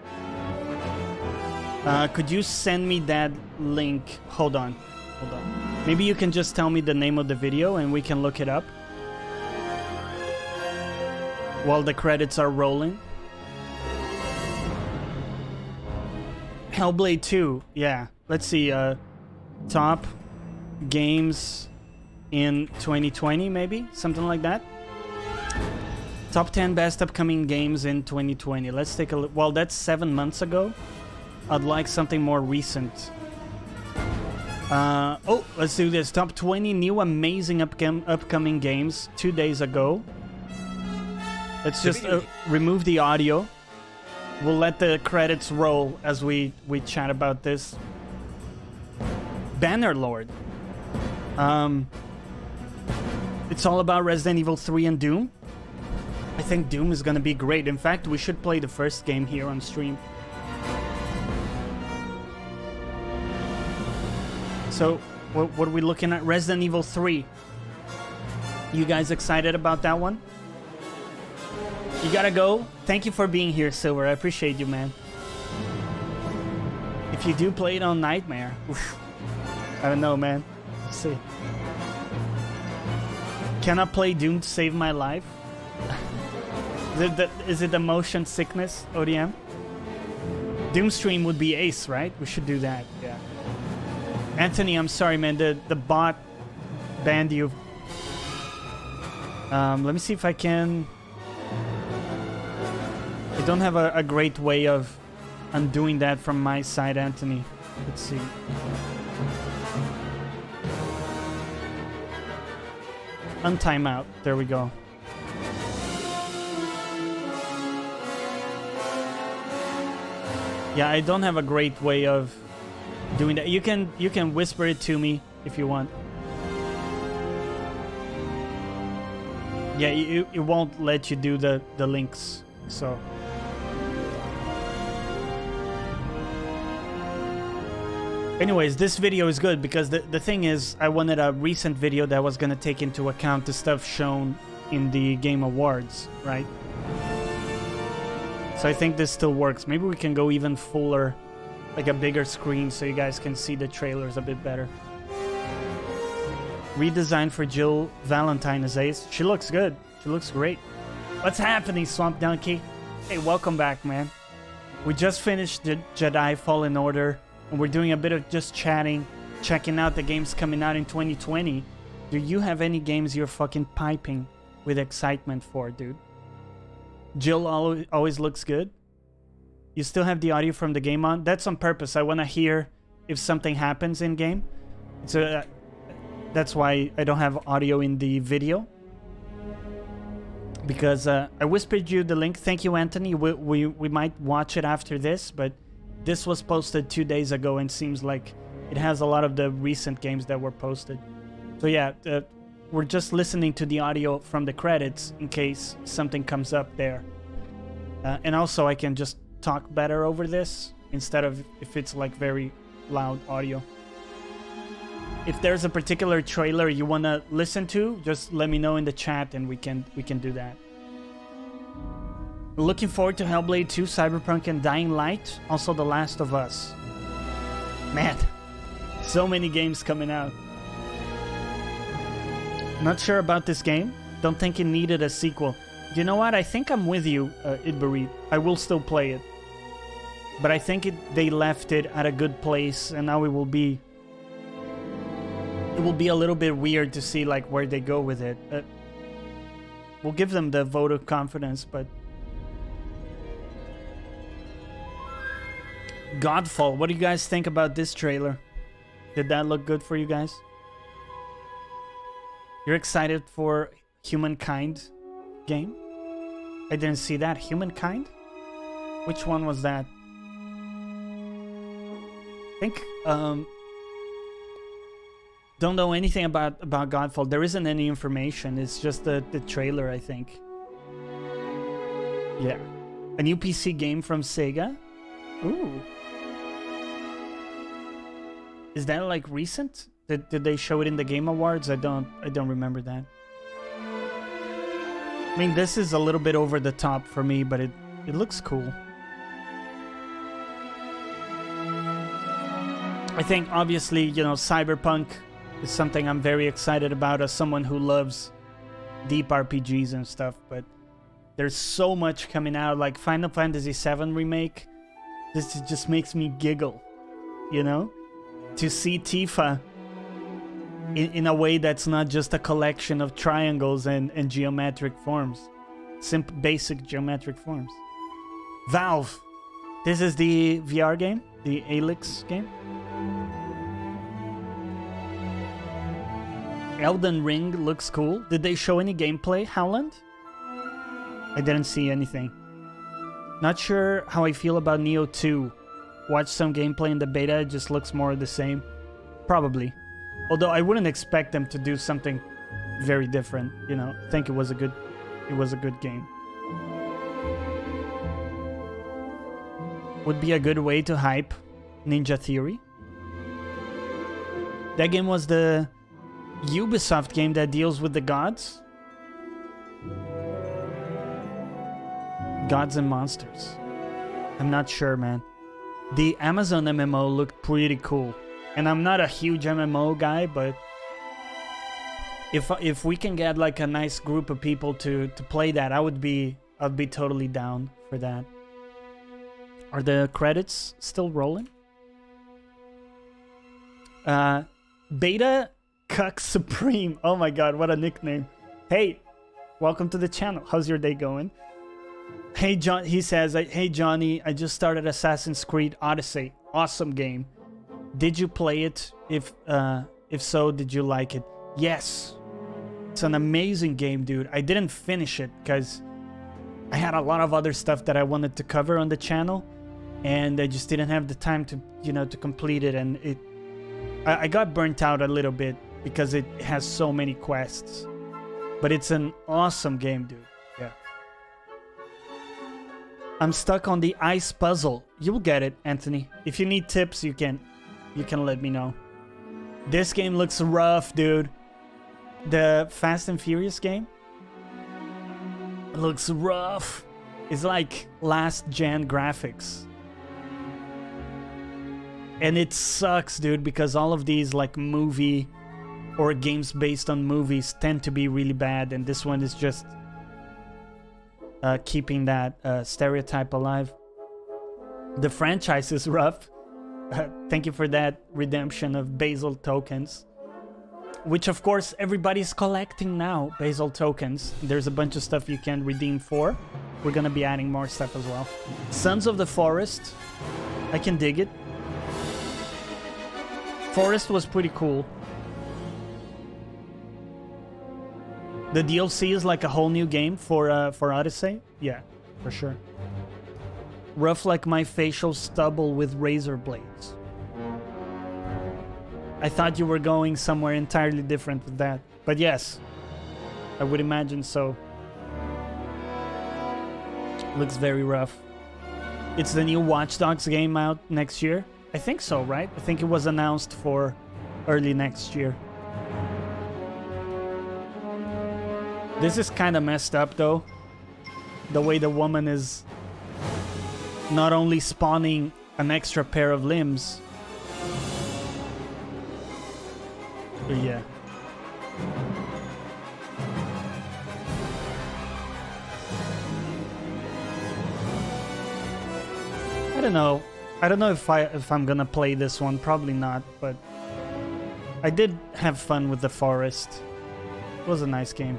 uh, could you send me that link? Hold on, hold on. Maybe you can just tell me the name of the video and we can look it up while the credits are rolling. Hellblade two, yeah. Let's see, uh, top games in twenty twenty, maybe? Something like that? Top ten best upcoming games in twenty twenty. Let's take a look. Well, that's seven months ago. I'd like something more recent. Uh, oh, let's do this. Top twenty new amazing upcom upcoming games two days ago. Let's just uh, remove the audio. We'll let the credits roll as we, we chat about this. Bannerlord. Um, it's all about Resident Evil three and Doom. I think Doom is going to be great. In fact, we should play the first game here on stream. So, what, what are we looking at? Resident Evil three. You guys excited about that one? You gotta go. Thank you for being here, Silver. I appreciate you, man. If you do play it on Nightmare, oof, I don't know, man. Let's see. Can I play Doom to save my life? Is it the, is it the motion sickness, O D M? Doom stream would be ace, right? We should do that, yeah. Anthony, I'm sorry, man. The, the bot banned you. Um, let me see if I can... I don't have a, a great way of undoing that from my side, Anthony. Let's see. Untime out. There we go. Yeah, I don't have a great way of doing that. You can you can whisper it to me if you want. Yeah, it, it won't let you do the, the links, so... Anyways, this video is good because the, the thing is, I wanted a recent video that was going to take into account the stuff shown in the Game Awards, right? So I think this still works. Maybe we can go even fuller, like a bigger screen so you guys can see the trailers a bit better. Redesign for Jill Valentine as Ace. She looks good. She looks great. What's happening, Swamp Donkey? Hey, welcome back, man. We just finished the Jedi Fallen Order. And we're doing a bit of just chatting, checking out the games coming out in twenty twenty. Do you have any games you're fucking piping with excitement for, dude? Jill always, always looks good. You still have the audio from the game on? That's on purpose. I want to hear if something happens in game. So uh, that's why I don't have audio in the video. Because uh, I whispered you the link. Thank you, Anthony. We, we, we might watch it after this, but... This was posted two days ago and seems like it has a lot of the recent games that were posted. So yeah, uh, we're just listening to the audio from the credits in case something comes up there. Uh, and also I can just talk better over this instead of if it's like very loud audio. If there's a particular trailer you want to listen to, just let me know in the chat and we can we can do that. Looking forward to Hellblade two, Cyberpunk, and Dying Light. Also The Last of Us. Man, so many games coming out. Not sure about this game. Don't think it needed a sequel. You know what? I think I'm with you, uh, Idbari. I will still play it. But I think it, they left it at a good place, and now it will be... It will be a little bit weird to see like where they go with it. Uh, we'll give them the vote of confidence, but... Godfall, what do you guys think about this trailer? Did that look good for you guys? You're excited for Humankind game? I didn't see that. Humankind? Which one was that? I think, um... don't know anything about, about Godfall. There isn't any information. It's just the, the trailer, I think. Yeah. A new P C game from Sega? Ooh. Is that like recent? Did, did they show it in the Game Awards? I don't I don't remember that. I mean, this is a little bit over the top for me, but it, it looks cool. I think, obviously, you know, Cyberpunk is something I'm very excited about as someone who loves deep R P Gs and stuff, but there's so much coming out, like Final Fantasy seven Remake. This just makes me giggle, you know? To see Tifa in, in a way that's not just a collection of triangles and, and geometric forms. Simple, basic geometric forms. Valve. This is the V R game? The Alyx game? Elden Ring looks cool. Did they show any gameplay, Howland? I didn't see anything. Not sure how I feel about Neo two. Watched some gameplay in the beta, it just looks more of the same. Probably. Although I wouldn't expect them to do something very different, you know. I think it was a good it was a good game. Would be a good way to hype Ninja Theory. That game was the Ubisoft game that deals with the gods. Gods and monsters. I'm not sure, man. The Amazon M M O looked pretty cool. And I'm not a huge M M O guy, but if if we can get like a nice group of people to to play that, I would be I'd be totally down for that. Are the credits still rolling? Uh Beta Cuck Supreme. Oh my god, what a nickname. Hey, welcome to the channel. How's your day going? Hey John, he says, hey Johnny, I just started Assassin's Creed Odyssey. Awesome game. Did you play it? If uh, if so, did you like it? Yes. It's an amazing game, dude. I didn't finish it because I had a lot of other stuff that I wanted to cover on the channel, and I just didn't have the time to, you know, to complete it. And it, I, I got burnt out a little bit because it has so many quests. But it's an awesome game, dude. Yeah. I'm stuck on the ice puzzle. You'll get it, Anthony. If you need tips, you can you can let me know. This game looks rough, dude. The Fast and Furious game looks rough. It's like last gen graphics. And it sucks, dude, because all of these like movie or games based on movies tend to be really bad, and this one is just uh, keeping that uh, stereotype alive. The franchise is rough. Uh, thank you for that redemption of Basil tokens, which of course everybody's collecting now. Basil tokens. There's a bunch of stuff you can redeem for. We're gonna be adding more stuff as well. Sons of the Forest. I can dig it. Forest was pretty cool. The D L C is like a whole new game for uh, for Odyssey. Yeah, for sure. Rough like my facial stubble with razor blades. I thought you were going somewhere entirely different with that. But yes, I would imagine so. Looks very rough. It's the new Watch Dogs game out next year. I think so, right? I think it was announced for early next year. This is kind of messed up though. The way the woman is not only spawning an extra pair of limbs, don't know. I don't know if I if I'm gonna play this one. Probably not, but I did have fun with the forest. It was a nice game.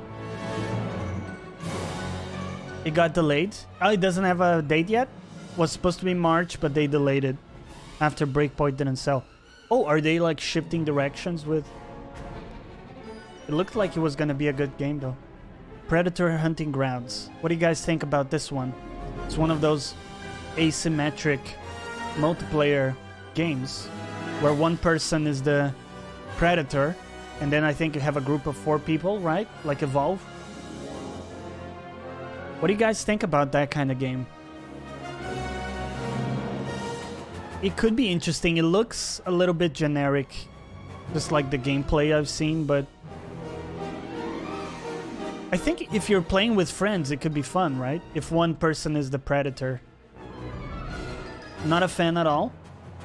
It got delayed. Oh, it doesn't have a date yet? Was supposed to be March, but they delayed it after Breakpoint didn't sell. Oh, are they like shifting directions with... It looked like it was gonna be a good game though. Predator Hunting Grounds. What do you guys think about this one? It's one of those asymmetric multiplayer games where one person is the predator and then I think you have a group of four people, right? Like Evolve. What do you guys think about that kind of game? It could be interesting. It looks a little bit generic, just like the gameplay I've seen, but I think if you're playing with friends, it could be fun, right? If one person is the predator. Not a fan at all.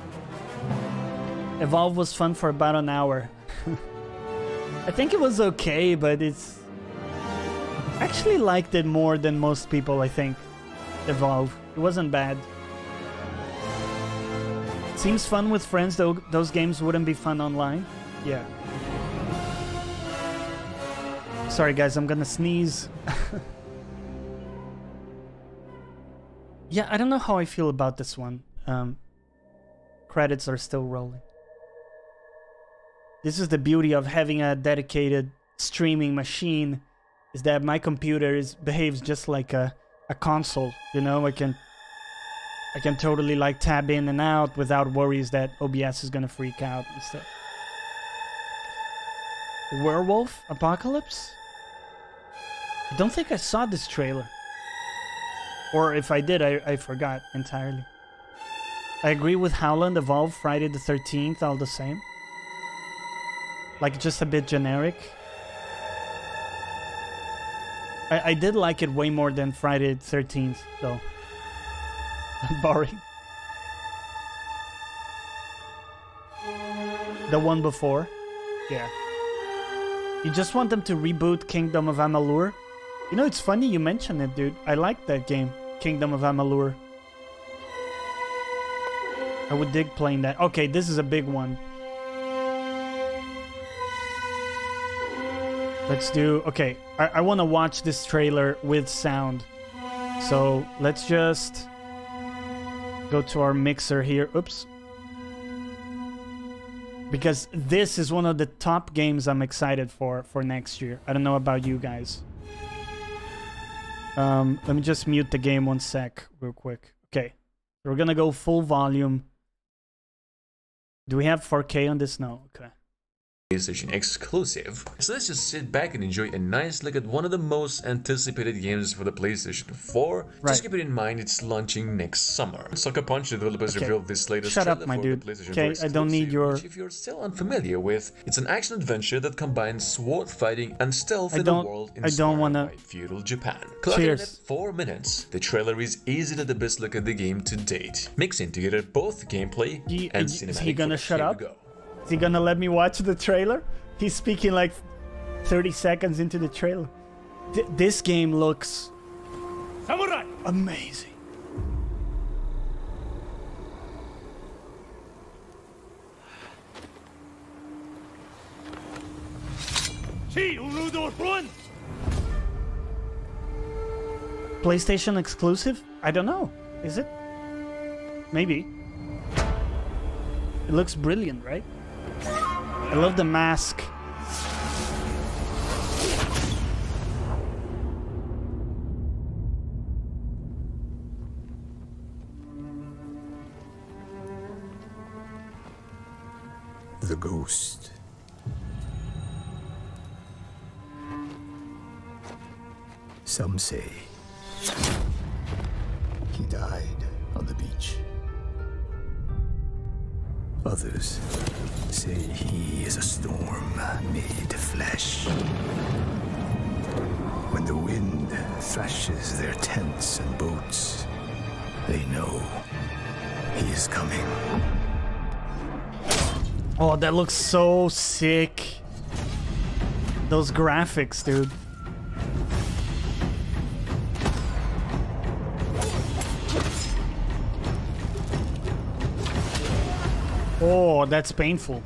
Evolve was fun for about an hour. I think it was okay, but it's... I actually liked it more than most people, I think. Evolve. It wasn't bad. Seems fun with friends, though those games wouldn't be fun online. Yeah. Sorry guys, I'm gonna sneeze. Yeah, I don't know how I feel about this one. Um, credits are still rolling. This is the beauty of having a dedicated streaming machine, is that my computer is behaves just like a, a console, you know? I can I can totally like tab in and out without worries that O B S is gonna freak out and stuff. Werewolf Apocalypse? I don't think I saw this trailer. Or if I did, I, I forgot entirely. I agree with Howland, Evolve, Friday the thirteenth, all the same. Like, just a bit generic. I, I did like it way more than Friday the thirteenth, though. Boring. The one before? Yeah. You just want them to reboot Kingdom of Amalur? You know, it's funny you mention it, dude. I like that game, Kingdom of Amalur. I would dig playing that. Okay, this is a big one. Let's do... Okay, I, I want to watch this trailer with sound. So, let's just go to our mixer here. Oops. Because this is one of the top games I'm excited for for next year. I don't know about you guys. Um, let me just mute the game one sec real quick. Okay, we're gonna go full volume. Do we have four K on this? No. Okay. PlayStation exclusive. So let's just sit back and enjoy a nice look at one of the most anticipated games for the PlayStation four. Right. Just keep it in mind, it's launching next summer. Sucker Punch developers okay. revealed this latest Shut trailer up, my for dude. the PlayStation okay, four I don't need your... Which, if you're still unfamiliar with, it's an action-adventure that combines sword fighting and stealth I in a world I don't wanna... by feudal Japan. Clocking in at four minutes, the trailer is easily the best look at the game to date, mixing together both gameplay he, and is cinematic. Is he gonna footage. shut Here up? we go. Is he gonna let me watch the trailer? He's speaking like thirty seconds into the trailer. Th this game looks Samurai. Amazing. PlayStation exclusive? I don't know. Is it? Maybe. It looks brilliant, right? I love the mask. The ghost. Some say he died on the beach. Others say he is a storm made flesh. When the wind thrashes their tents and boats, they know he is coming. Oh, that looks so sick. Those graphics, dude. Oh, that's painful.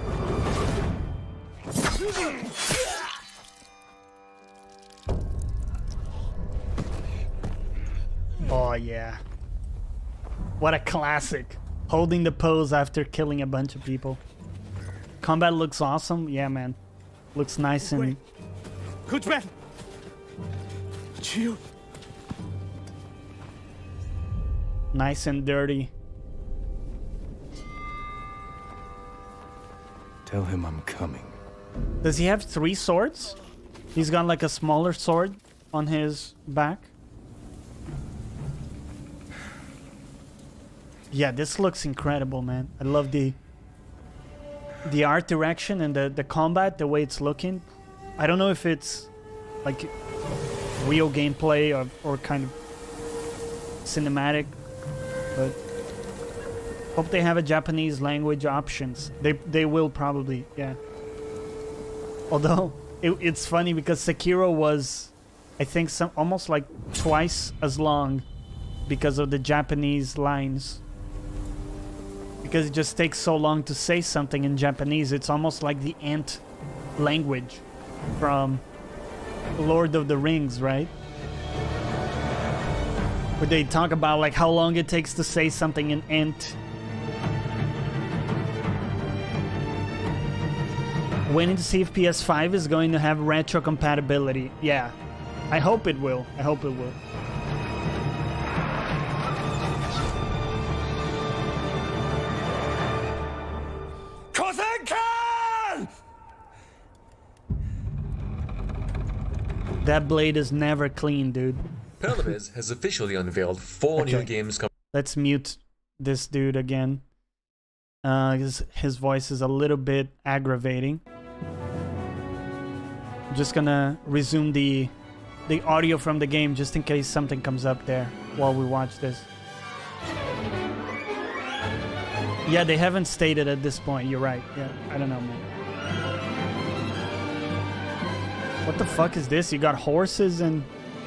Oh, yeah. What a classic. Holding the pose after killing a bunch of people. Combat looks awesome. Yeah, man. Looks nice and... nice and dirty. Tell him I'm coming. Does he have three swords? He's got like a smaller sword on his back. Yeah, this looks incredible, man. I love the the art direction and the, the combat, the way it's looking. I don't know if it's like real gameplay or, or kind of cinematic, but hope they have a Japanese language options. They they will probably, yeah. Although it, it's funny because Sekiro was, I think, some almost like twice as long because of the Japanese lines. Because it just takes so long to say something in Japanese. It's almost like the ant language from Lord of the Rings, right? Where they talk about like how long it takes to say something in ant. Waiting to see if P S five is going to have retro compatibility. Yeah, I hope it will. I hope it will. That blade is never clean, dude. Pelvis has officially unveiled four Okay. new games coming. Let's mute this dude again. Uh, his, his voice is a little bit aggravating. I'm just gonna resume the the audio from the game just in case something comes up there while we watch this. Yeah, they haven't stated at this point. You're right. Yeah, I don't know, man. What the fuck is this? You got horses and...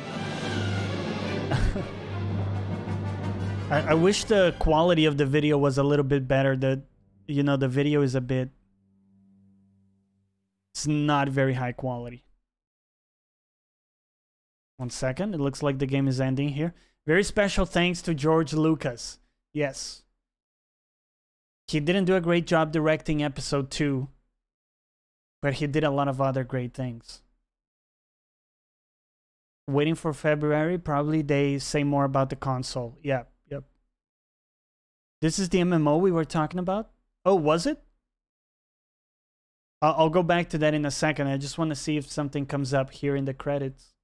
I, I wish the quality of the video was a little bit better. The, you know, the video is a bit... It's not very high quality. One second. It looks like the game is ending here. Very special thanks to George Lucas. Yes. He didn't do a great job directing episode two. But he did a lot of other great things. Waiting for February. Probably they say more about the console. Yeah, yep. This is the M M O we were talking about? Oh, was it? I'll, I'll go back to that in a second. I just want to see if something comes up here in the credits.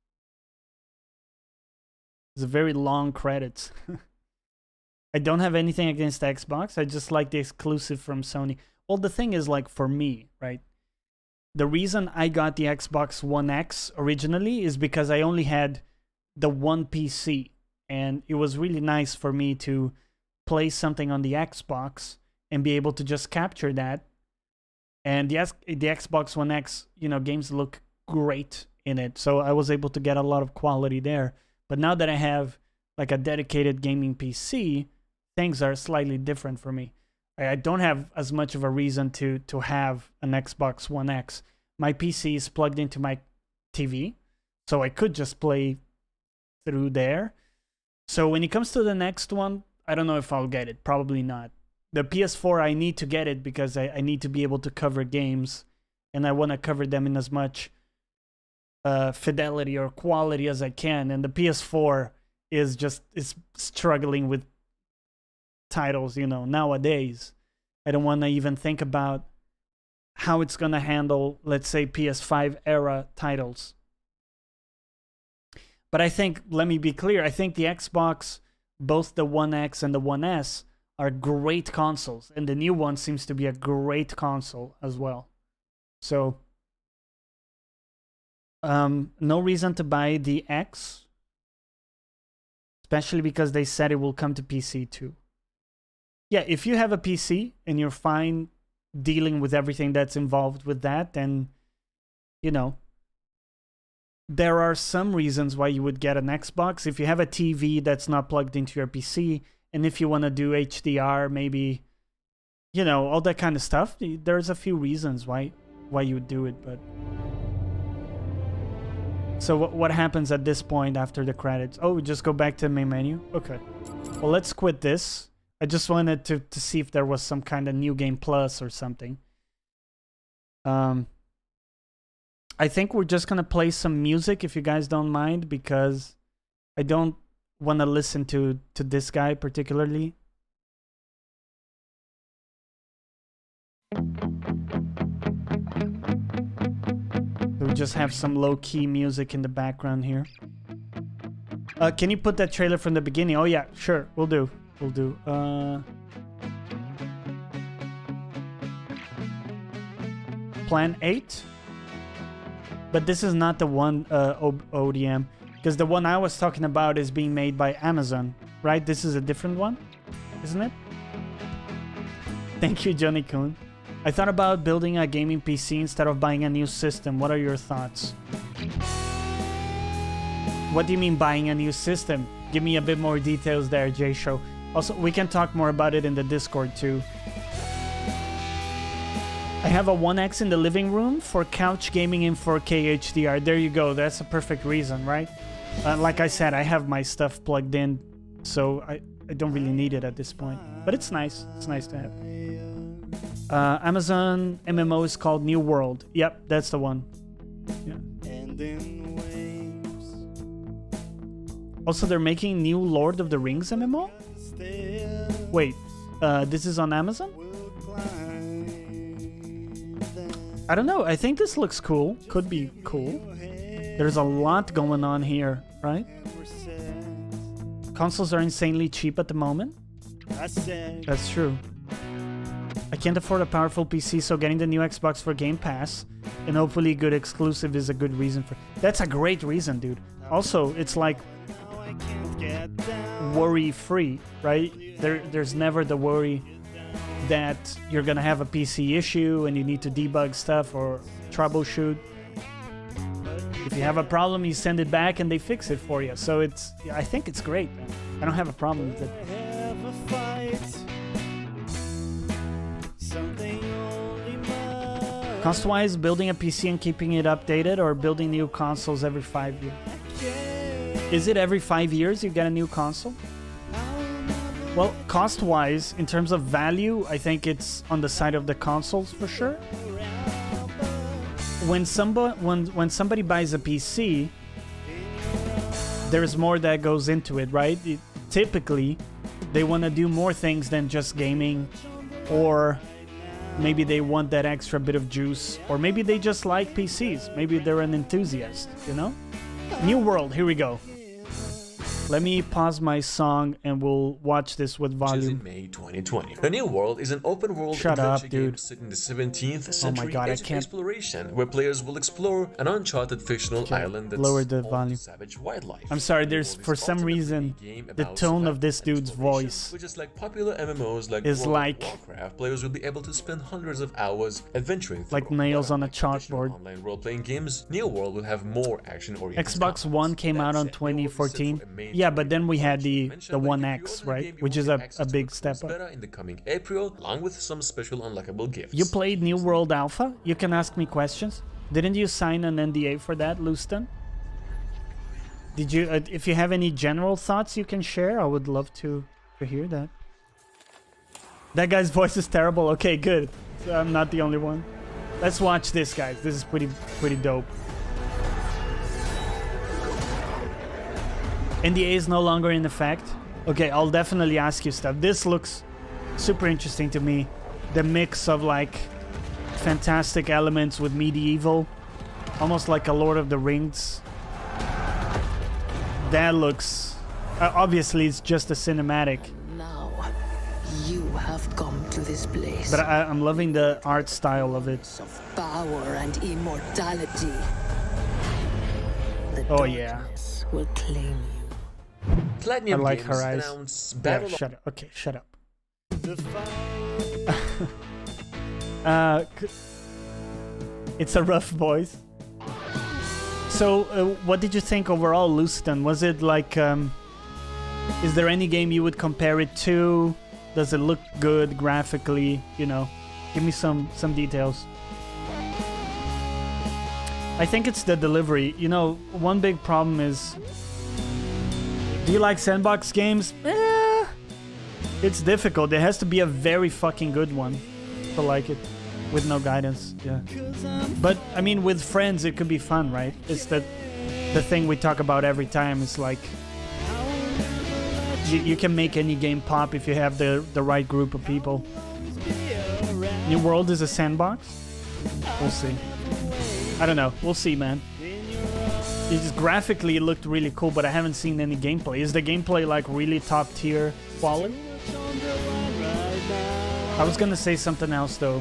It's a very long credits. I don't have anything against Xbox. I just like the exclusive from Sony. Well, the thing is, like, for me, right? The reason I got the Xbox One X originally is because I only had the one P C. And it was really nice for me to play something on the Xbox and be able to just capture that. And the, the Xbox One X, you know, games look great in it. So I was able to get a lot of quality there. But now that I have like a dedicated gaming P C, things are slightly different for me. I don't have as much of a reason to to have an Xbox One X. My P C is plugged into my T V, so I could just play through there. So when it comes to the next one, I don't know if I'll get it. Probably not. The P S four, I need to get it because I, I need to be able to cover games, and I want to cover them in as much uh, fidelity or quality as I can. And the P S four is just is struggling with titles, you know, nowadays. I don't want to even think about how it's going to handle, let's say, P S five era titles. But I think, let me be clear, I think the Xbox, both the One X and the One S, are great consoles. And the new one seems to be a great console as well. So, um, no reason to buy the X. Especially because they said it will come to P C too. Yeah, if you have a P C and you're fine dealing with everything that's involved with that, then, you know, there are some reasons why you would get an Xbox. If you have a T V that's not plugged into your P C, and if you want to do H D R, maybe you know, all that kind of stuff. There's a few reasons why why you would do it, but so what what happens at this point after the credits? Oh, we just go back to the main menu. Okay, well, let's quit this. I just wanted to to see if there was some kind of new game plus or something. Um, I think we're just gonna play some music if you guys don't mind, because I don't want to listen to to this guy particularly. We just have some low-key music in the background here. Uh, can you put that trailer from the beginning? Oh yeah, sure, we'll do. We'll do. Uh, Plan eight? But this is not the one uh, O D M, because the one I was talking about is being made by Amazon, right? This is a different one, isn't it? Thank you, Johnny Coon. I thought about building a gaming P C instead of buying a new system. What are your thoughts? What do you mean buying a new system? Give me a bit more details there, J-Show. Also, we can talk more about it in the Discord too. I have a one X in the living room for couch gaming in four K H D R. There you go. That's a perfect reason, right? Uh, like I said, I have my stuff plugged in, so I, I don't really need it at this point. But it's nice. It's nice to have. Uh, Amazon M M O is called New World. Yep, that's the one. Yeah. Also, they're making new Lord of the Rings M M O? Wait, uh, this is on Amazon? I don't know. I think this looks cool. Could be cool. There's a lot going on here, right? Consoles are insanely cheap at the moment. That's true. I can't afford a powerful P C, so getting the new Xbox for Game Pass and hopefully good exclusive is a good reason for... That's a great reason, dude. Also, it's like worry-free, right? There, there's never the worry that you're gonna have a P C issue and you need to debug stuff or troubleshoot. If you have a problem, you send it back and they fix it for you. So it's, I think it's great, man. I don't have a problem with it. Cost-wise, building a P C and keeping it updated, or building new consoles every five years? Is it every five years you get a new console? Well, cost-wise, in terms of value, I think it's on the side of the consoles for sure. When somebody when when somebody buys a P C, there's more that goes into it, right? It, typically, they want to do more things than just gaming, or maybe they want that extra bit of juice, or maybe they just like P Cs. Maybe they're an enthusiast, you know? New World, here we go. Let me pause my song and we'll watch this with volume. In May twenty twenty. The New World is an open world Shut adventure up, game dude. set in the seventeenth century oh my God, age I can't... of exploration, where players will explore an uncharted fictional okay. island that's Lower the home volume. to savage wildlife. I'm sorry, there's for some reason the tone of this dude's voice which is like popular M M Os like is World like of Warcraft. Players will be able to spend hundreds of hours adventuring through like nails on a chalkboard. Online role-playing games, New World will have more action-oriented. Xbox One came out on twenty fourteen. Yeah, but then we had the the One X, right? Which is a, a big step up. In the coming April, along with some special unlockable gifts. You played New World Alpha? You can ask me questions. Didn't you sign an N D A for that, Luston? Did you? Uh, if you have any general thoughts you can share, I would love to to hear that. That guy's voice is terrible. Okay, good. So I'm not the only one. Let's watch this, guys. This is pretty pretty dope. N D A is no longer in effect. Okay, I'll definitely ask you stuff. This looks super interesting to me. The mix of like fantastic elements with medieval, almost like a Lord of the Rings. That looks... Uh, obviously, it's just a cinematic. Now, you have come to this place. But I, I'm loving the art style of it. Of power and immortality. The oh yeah. Will claim you. Platinum I like Games her eyes. announced Battle yeah, shut up. Okay, shut up. uh, it's a rough voice. So, uh, what did you think overall, Luston? Was it like, um, is there any game you would compare it to? Does it look good graphically? You know, give me some some details. I think it's the delivery. You know, one big problem is, do you like sandbox games? Eh, it's difficult. There has to be a very fucking good one to like it, with no guidance. Yeah. But I mean, with friends, it could be fun, right? It's that the thing we talk about every time. It's like you, you can make any game pop if you have the the right group of people. New World is a sandbox. We'll see. I don't know. We'll see, man. It just graphically it looked really cool, but I haven't seen any gameplay. Is the gameplay like really top tier quality? I was gonna say something else though.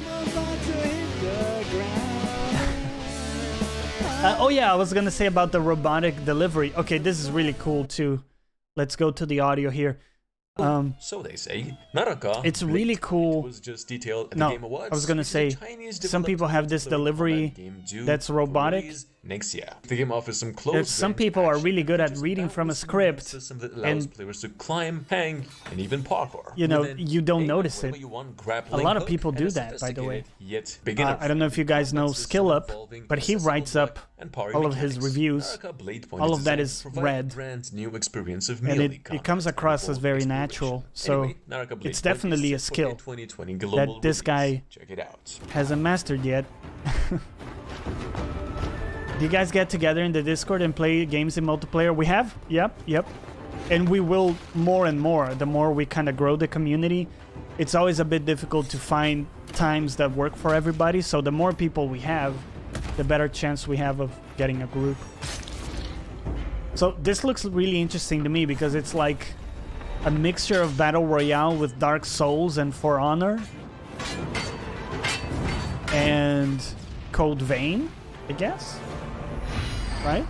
uh, oh yeah, I was gonna say about the robotic delivery. Okay, this is really cool too. Let's go to the audio here. Um, so they say. Naraka. It's really cool. Was just detailed at no, the Game Awards. I was gonna say some people have this delivery that's robotic. Next year, the game offers some close. There's some people are really good at reading from a script, system that allows and players to climb, hang, and even parkour. You know, Within you don't a notice it. want, a lot of people do that, by the way. Yet uh, I don't know if you guys know Skill Up, but he writes up all of his reviews. All of that is read, new experience of and it, it comes across as very natural. So anyway, it's definitely a skill that this guy hasn't mastered yet. Do you guys get together in the Discord and play games in multiplayer? We have? Yep, yep. And we will more and more. The more we kind of grow the community, it's always a bit difficult to find times that work for everybody. So the more people we have, the better chance we have of getting a group. So this looks really interesting to me because it's like a mixture of Battle Royale with Dark Souls and For Honor. And Code Vein, I guess. Right?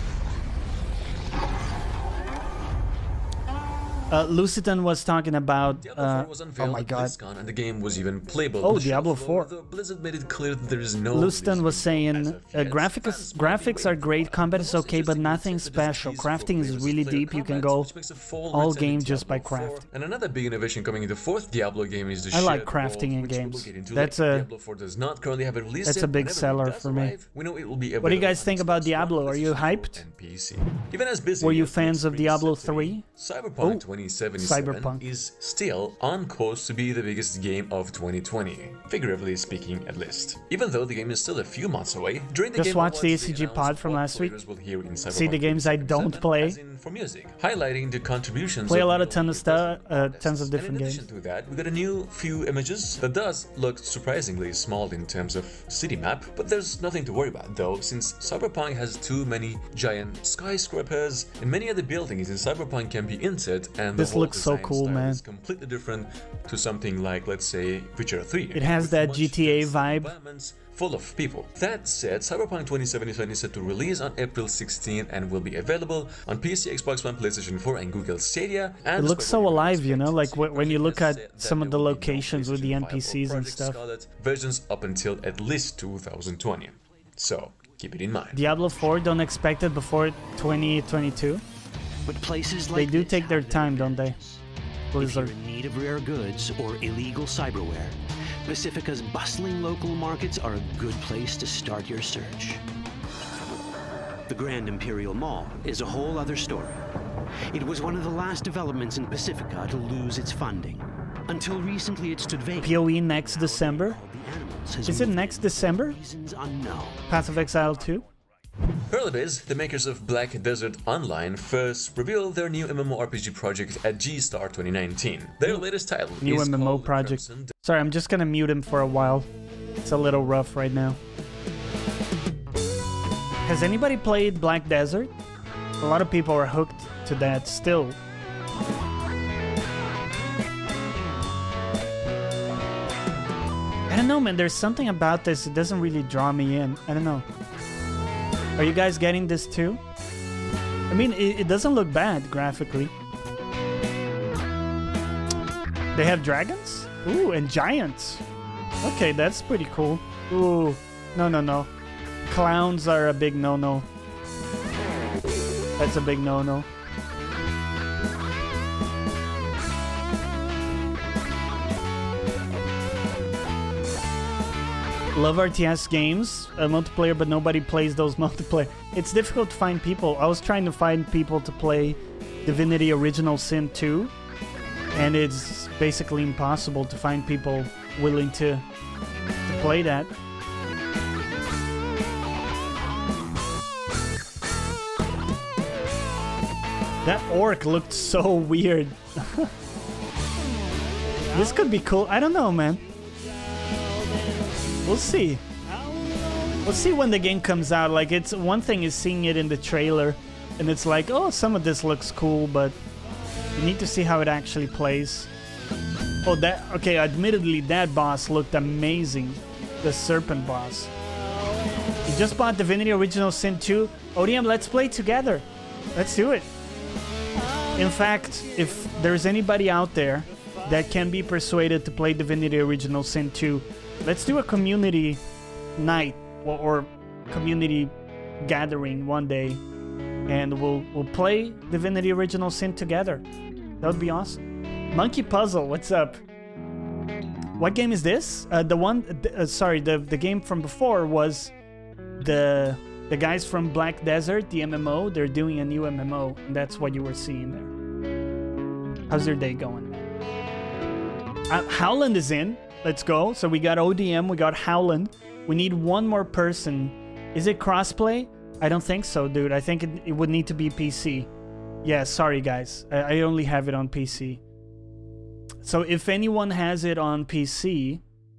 Uh, Lucitan was talking about. Uh, was oh my god! BlizzCon and the game was even playable. Oh, Diablo four. Blizzard made it clear that there is no. Lucitan was saying uh, graphics graphics are great, combat is okay, but nothing special. Crafting is really deep. You can go all game just by craft. And another big innovation coming in the fourth Diablo game is the I like crafting in games. That's a Diablo four does not currently have a release. That's a big seller for me. We know it will be. What do you guys think about Diablo? Are you hyped? Even as busy. Were you fans of Diablo three? Cyberpunk twenty seventy-seven Cyberpunk is still on course to be the biggest game of twenty twenty, figuratively speaking at least. Even though the game is still a few months away, during the Just game watch the A Awards, C G pod from last week. See the Cyberpunk games I don't play. For music, highlighting the contributions. Play a of lot of tons of stuff, uh, tons of different in games. addition to that, we got a new few images that does look surprisingly small in terms of city map, but there's nothing to worry about though, since Cyberpunk has too many giant skyscrapers, and many of the buildings in Cyberpunk can be inset, and the This whole looks so design cool, style man. is completely different to something like, let's say, Witcher three. It has with that much G T A dense vibe. environments full of people. That said, Cyberpunk twenty seventy-seven is set to release on April sixteenth and will be available on P C, Xbox One, PlayStation four, and Google Stadia. And It looks so alive, you know, like wh when you look at said that some of there the will be no locations with the PlayStation N P Cs five or and Project stuff. Scarlet versions up until at least two thousand twenty. So keep it in mind. Diablo four, don't expect it before twenty twenty-two. But places like They do this take their have time, don't they? If you're Blizzard. in need of rare goods or illegal cyberware, Pacifica's bustling local markets are a good place to start your search. The Grand Imperial Mall is a whole other story. It was one of the last developments in Pacifica to lose its funding. Until recently it stood vacant. P O E next December? Is it next December? Path of Exile two? Hurlebiz, the makers of Black Desert Online, first revealed their new MMORPG project at G STAR twenty nineteen. Their latest title New is M M O called project. Crimson Sorry, I'm just gonna mute him for a while. It's a little rough right now. Has anybody played Black Desert? A lot of people are hooked to that still. I don't know, man. There's something about this. It doesn't really draw me in. I don't know. Are you guys getting this too? I mean, it, it doesn't look bad graphically. They have dragons? Ooh, and giants. Okay, that's pretty cool. Ooh, no, no, no. Clowns are a big no-no. That's a big no-no. Love R T S games, uh, multiplayer, but nobody plays those multiplayer. It's difficult to find people. I was trying to find people to play Divinity Original Sin two, and it's basically impossible to find people willing to, to play that. That orc looked so weird. This could be cool. I don't know, man. We'll see. We'll see when the game comes out. Like, it's one thing is seeing it in the trailer, and it's like, oh, some of this looks cool, but you need to see how it actually plays. Oh, that okay. Admittedly, that boss looked amazing. The serpent boss. You just bought Divinity Original Sin two. O D M, let's play together. Let's do it. In fact, if there's anybody out there that can be persuaded to play Divinity Original Sin two, let's do a community night or, or community gathering one day, and we'll we'll play Divinity Original Sin together. That would be awesome. Monkey Puzzle, what's up? What game is this? Uh, the one, uh, sorry, the the game from before was the the guys from Black Desert, the M M O. They're doing a new M M O, and that's what you were seeing there. How's your day going, man? Uh, Howland is in. Let's go. So we got O D M, we got Howland. We need one more person. Is it crossplay? I don't think so, dude. I think it, it would need to be P C. Yeah, sorry, guys. I, I only have it on P C. So if anyone has it on P C,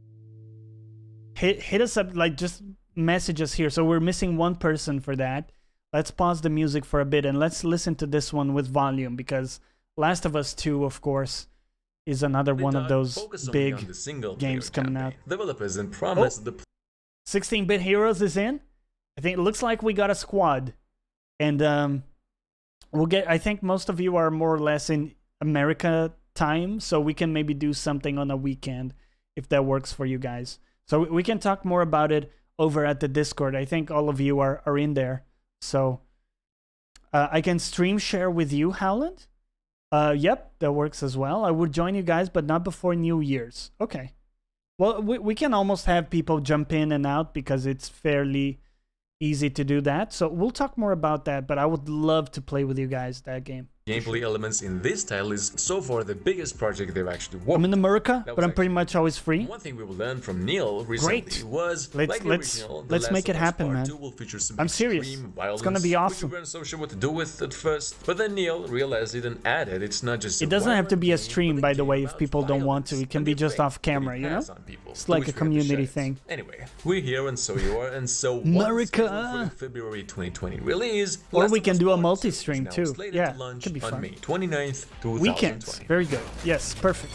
hit, hit us up, like, just message us here. So we're missing one person for that. Let's pause the music for a bit and let's listen to this one with volume, because Last of Us two, of course, is another one of those big games coming out. Developers and promise oh, the sixteen bit Heroes is in. I think it looks like we got a squad, and um, we'll get. I think most of you are more or less in America time, so we can maybe do something on a weekend if that works for you guys. So we can talk more about it over at the Discord. I think all of you are are in there, so uh, I can stream share with you, Howland. Uh, yep, that works as well. I would join you guys, but not before New Year's. Okay. Well, we, we can almost have people jump in and out because it's fairly easy to do that. So we'll talk more about that, but I would love to play with you guys that game. Gameplay elements in this style is so far the biggest project they've actually worked. I'm in America, but I'm pretty much always free. One thing we will learn from Neil recently Great. was let's like let's original, let's make it happen, man. I'm serious. It's gonna be awesome. We weren't so sure what to do with at first, but then Neil realized it and added it's not just. It doesn't have to be a stream, by the way, if people don't want to. It can be just off camera, you know. It's like a community thing. Anyway, we're here and so you are, and so America. February twenty twenty release. Or we can do a multi-stream too. Yeah, could be fun. Weekends, very good. Yes, perfect.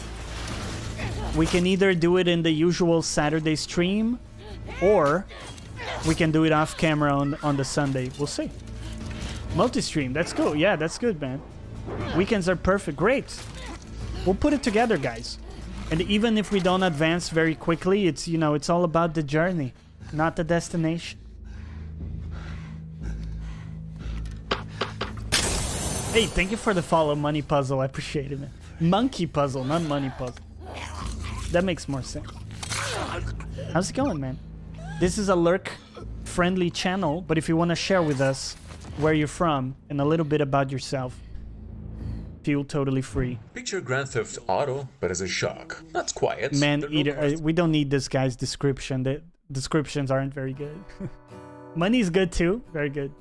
We can either do it in the usual Saturday stream, or we can do it off camera on on the Sunday. We'll see. Multi-stream, that's cool. Yeah, that's good, man. Weekends are perfect. Great. We'll put it together, guys. And even if we don't advance very quickly, it's, you know, it's all about the journey, not the destination. Hey, thank you for the follow, Money Puzzle. I appreciate it, man. Monkey Puzzle, not Money Puzzle. That makes more sense. How's it going, man? This is a lurk-friendly channel, but if you want to share with us where you're from and a little bit about yourself, feel totally free. Picture Grand Theft Auto, but as a shark. That's quiet. Man eater. Uh, we don't need this guy's description. The descriptions aren't very good. Money's good too. Very good.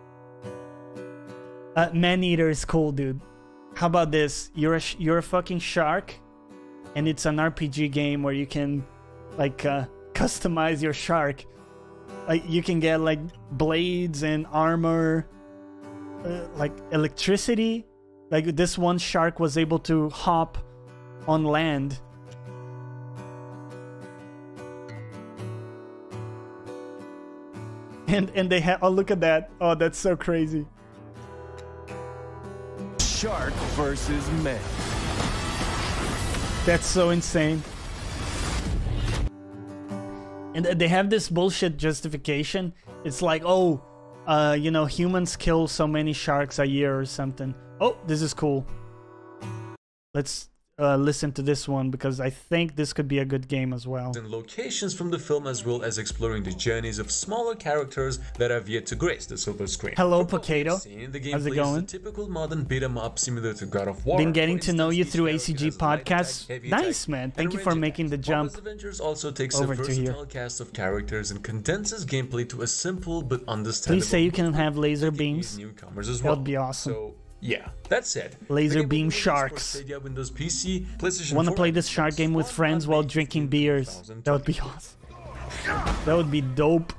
Uh, Man-Eater is cool, dude. How about this? You're a sh you're a fucking shark, and it's an R P G game where you can, like, uh, customize your shark. Like, you can get like blades and armor, uh, like electricity. Like this one shark was able to hop on land. And and they have. Oh, look at that! Oh, that's so crazy. Shark versus man. That's so insane. And they have this bullshit justification. It's like, oh, uh, you know, humans kill so many sharks a year or something. Oh, this is cool. Let's uh, listen to this one because I think this could be a good game as well. And locations from the film, as well as exploring the journeys of smaller characters that have yet to grace the silver screen. Hello, Potato. The How's it going? The typical modern beat 'em up similar to God of War. Been getting For to know you instance, through each A C G character has light podcasts. attack, heavy Nice, attack, man. Thank and you for range making attacks. the jump Marvel's Avengers also takes over a to versatile here. cast of characters and condenses gameplay to a simple but understandable. Please say you can have laser beams. Newcomers as That well. would be awesome. So, yeah, that said, Laser the game beam will be released for sharks. Stadia, Windows P C, PlayStation Want to four, play and this shark Xbox game with One friends on while May drinking fifteenth, beers? That would be awesome. That would be dope.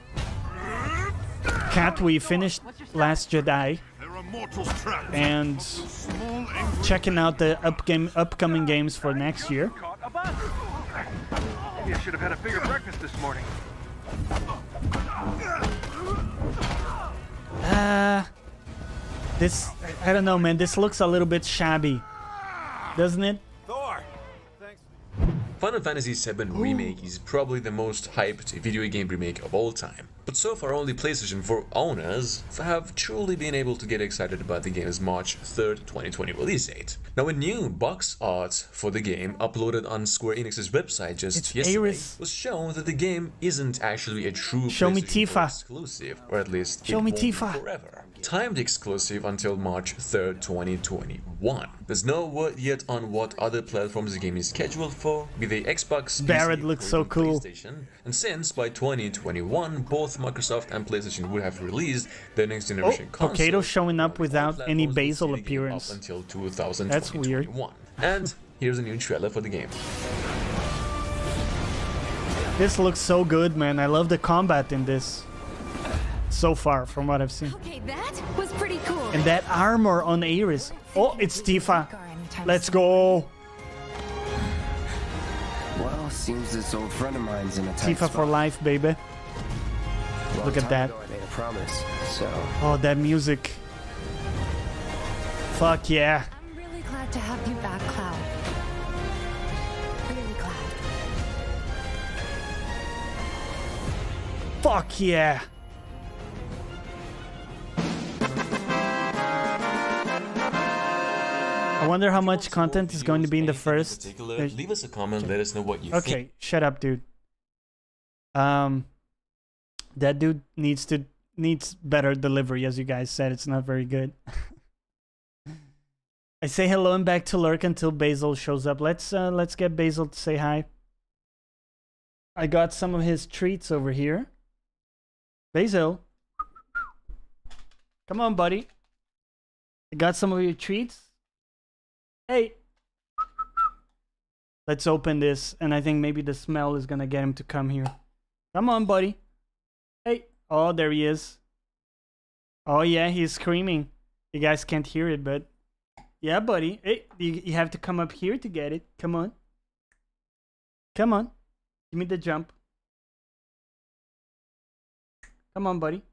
Cat, we finished Last Jedi. And checking out the up game, upcoming games for next year. Maybe I should have had a bigger breakfast this morning. Uh, this, I don't know, man. This looks a little bit shabby, doesn't it? Final Fantasy seven Remake is probably the most hyped video game remake of all time. But so far only PlayStation four owners have truly been able to get excited about the game's March third, twenty twenty release date. Now a new box art for the game uploaded on Square Enix's website just It's yesterday Iris. was shown that the game isn't actually a true Show me PlayStation four Tifa. exclusive, or at least Show it me won't be Tifa. forever. Timed exclusive until March third, twenty twenty-one. There's no word yet on what other platforms the game is scheduled for, be they Xbox, Barrett P C, looks or so even cool. PlayStation. And since by twenty twenty-one, both Microsoft and PlayStation would have released their next Oh, generation console, Potato showing up without any platforms will Basil see the game appearance. up until two thousand That's weird. twenty-one. And here's a new trailer for the game. This looks so good, man. I love the combat in this. So far, from what I've seen. Okay, that was pretty cool. And that armor on Iris. Oh, it's Tifa. Let's go. Well, seems this old friend of mine's in a tight Tifa for spot. life, baby. Long Look at time that. ago I made a promise, so Oh, that music. Fuck yeah. I'm really glad to have you back, Cloud. Really glad. Fuck yeah. I wonder how much content is going to be in the first. Particular, leave us a comment, let us know what you Okay, think. shut up, dude. Um, that dude needs to needs better delivery, as you guys said. It's not very good. I say hello and back to lurk until Basil shows up. Let's uh, let's get Basil to say hi. I got some of his treats over here. Basil, come on, buddy. I got some of your treats. Hey. Let's open this, and I think maybe the smell is gonna get him to come here. Come on, buddy. Hey. Oh, there he is. Oh, yeah, he's screaming. You guys can't hear it, but... Yeah, buddy. Hey, you, you have to come up here to get it. Come on. Come on. Give me the jump. Come on, buddy.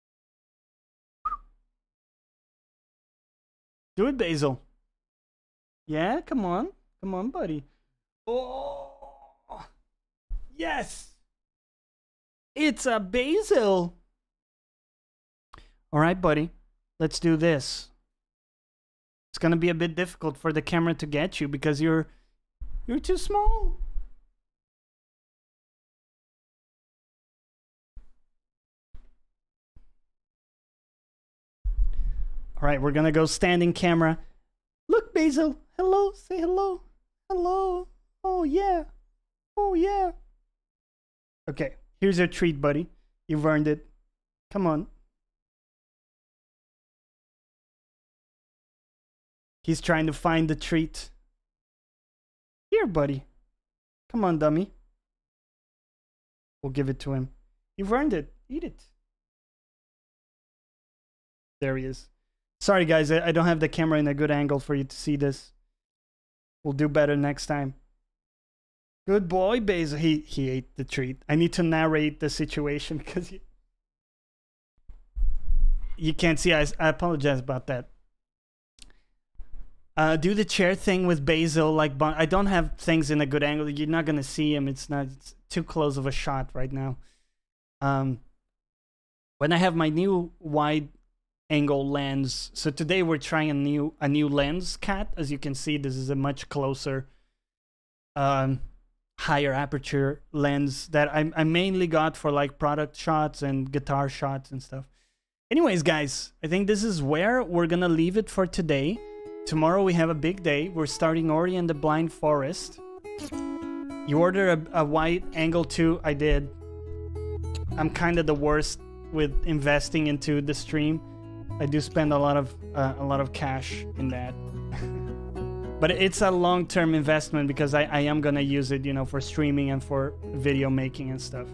Do it, Basil. Yeah, come on. Come on, buddy. Oh, yes. It's a Basil. All right, buddy. Let's do this. It's gonna be a bit difficult for the camera to get you because you're you're too small. All right, we're gonna go standing camera. Look, Basil. Hello. Say hello. Hello. Oh, yeah. Oh, yeah. Okay, here's your treat, buddy. You've earned it. Come on. He's trying to find the treat. Here, buddy. Come on, dummy. We'll give it to him. You've earned it. Eat it. There he is. Sorry, guys. I, I don't have the camera in a good angle for you to see this. We'll do better next time. Good boy, Basil. He, he ate the treat. I need to narrate the situation because you, you can't see. I, I apologize about that. Uh, do the chair thing with Basil. Like, bon I don't have things in a good angle. You're not going to see him. It's not it's too close of a shot right now. Um, when I have my new wide angle lens. So today we're trying a new a new lens, Cat. As you can see, this is a much closer, um, higher aperture lens that I, I mainly got for like product shots and guitar shots and stuff. Anyways, guys, I think this is where we're gonna leave it for today. Tomorrow we have a big day. We're starting Ori and the Blind Forest. You order a, a wide angle too. I did. I'm kind of the worst with investing into the stream. I do spend a lot of uh, a lot of cash in that. But it's a long-term investment because I, I am gonna use it, you know, for streaming and for video making and stuff.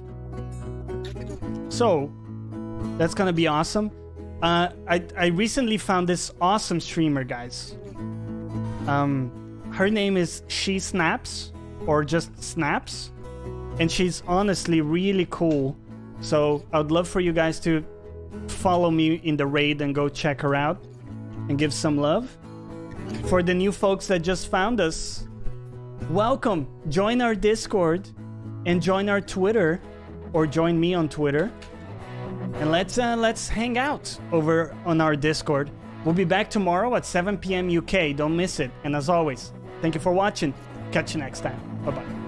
So that's gonna be awesome. Uh, I I recently found this awesome streamer, guys. Um, her name is She Snaps, or just Snaps, and she's honestly really cool. So I would love for you guys to follow me in the raid and go check her out and give some love. For the new folks that just found us, welcome. Join our Discord and join our Twitter, or join me on Twitter, and let's uh, let's hang out over on our Discord. We'll be back tomorrow at seven p m U K. Don't miss it. And as always, thank you for watching. Catch you next time. Bye bye.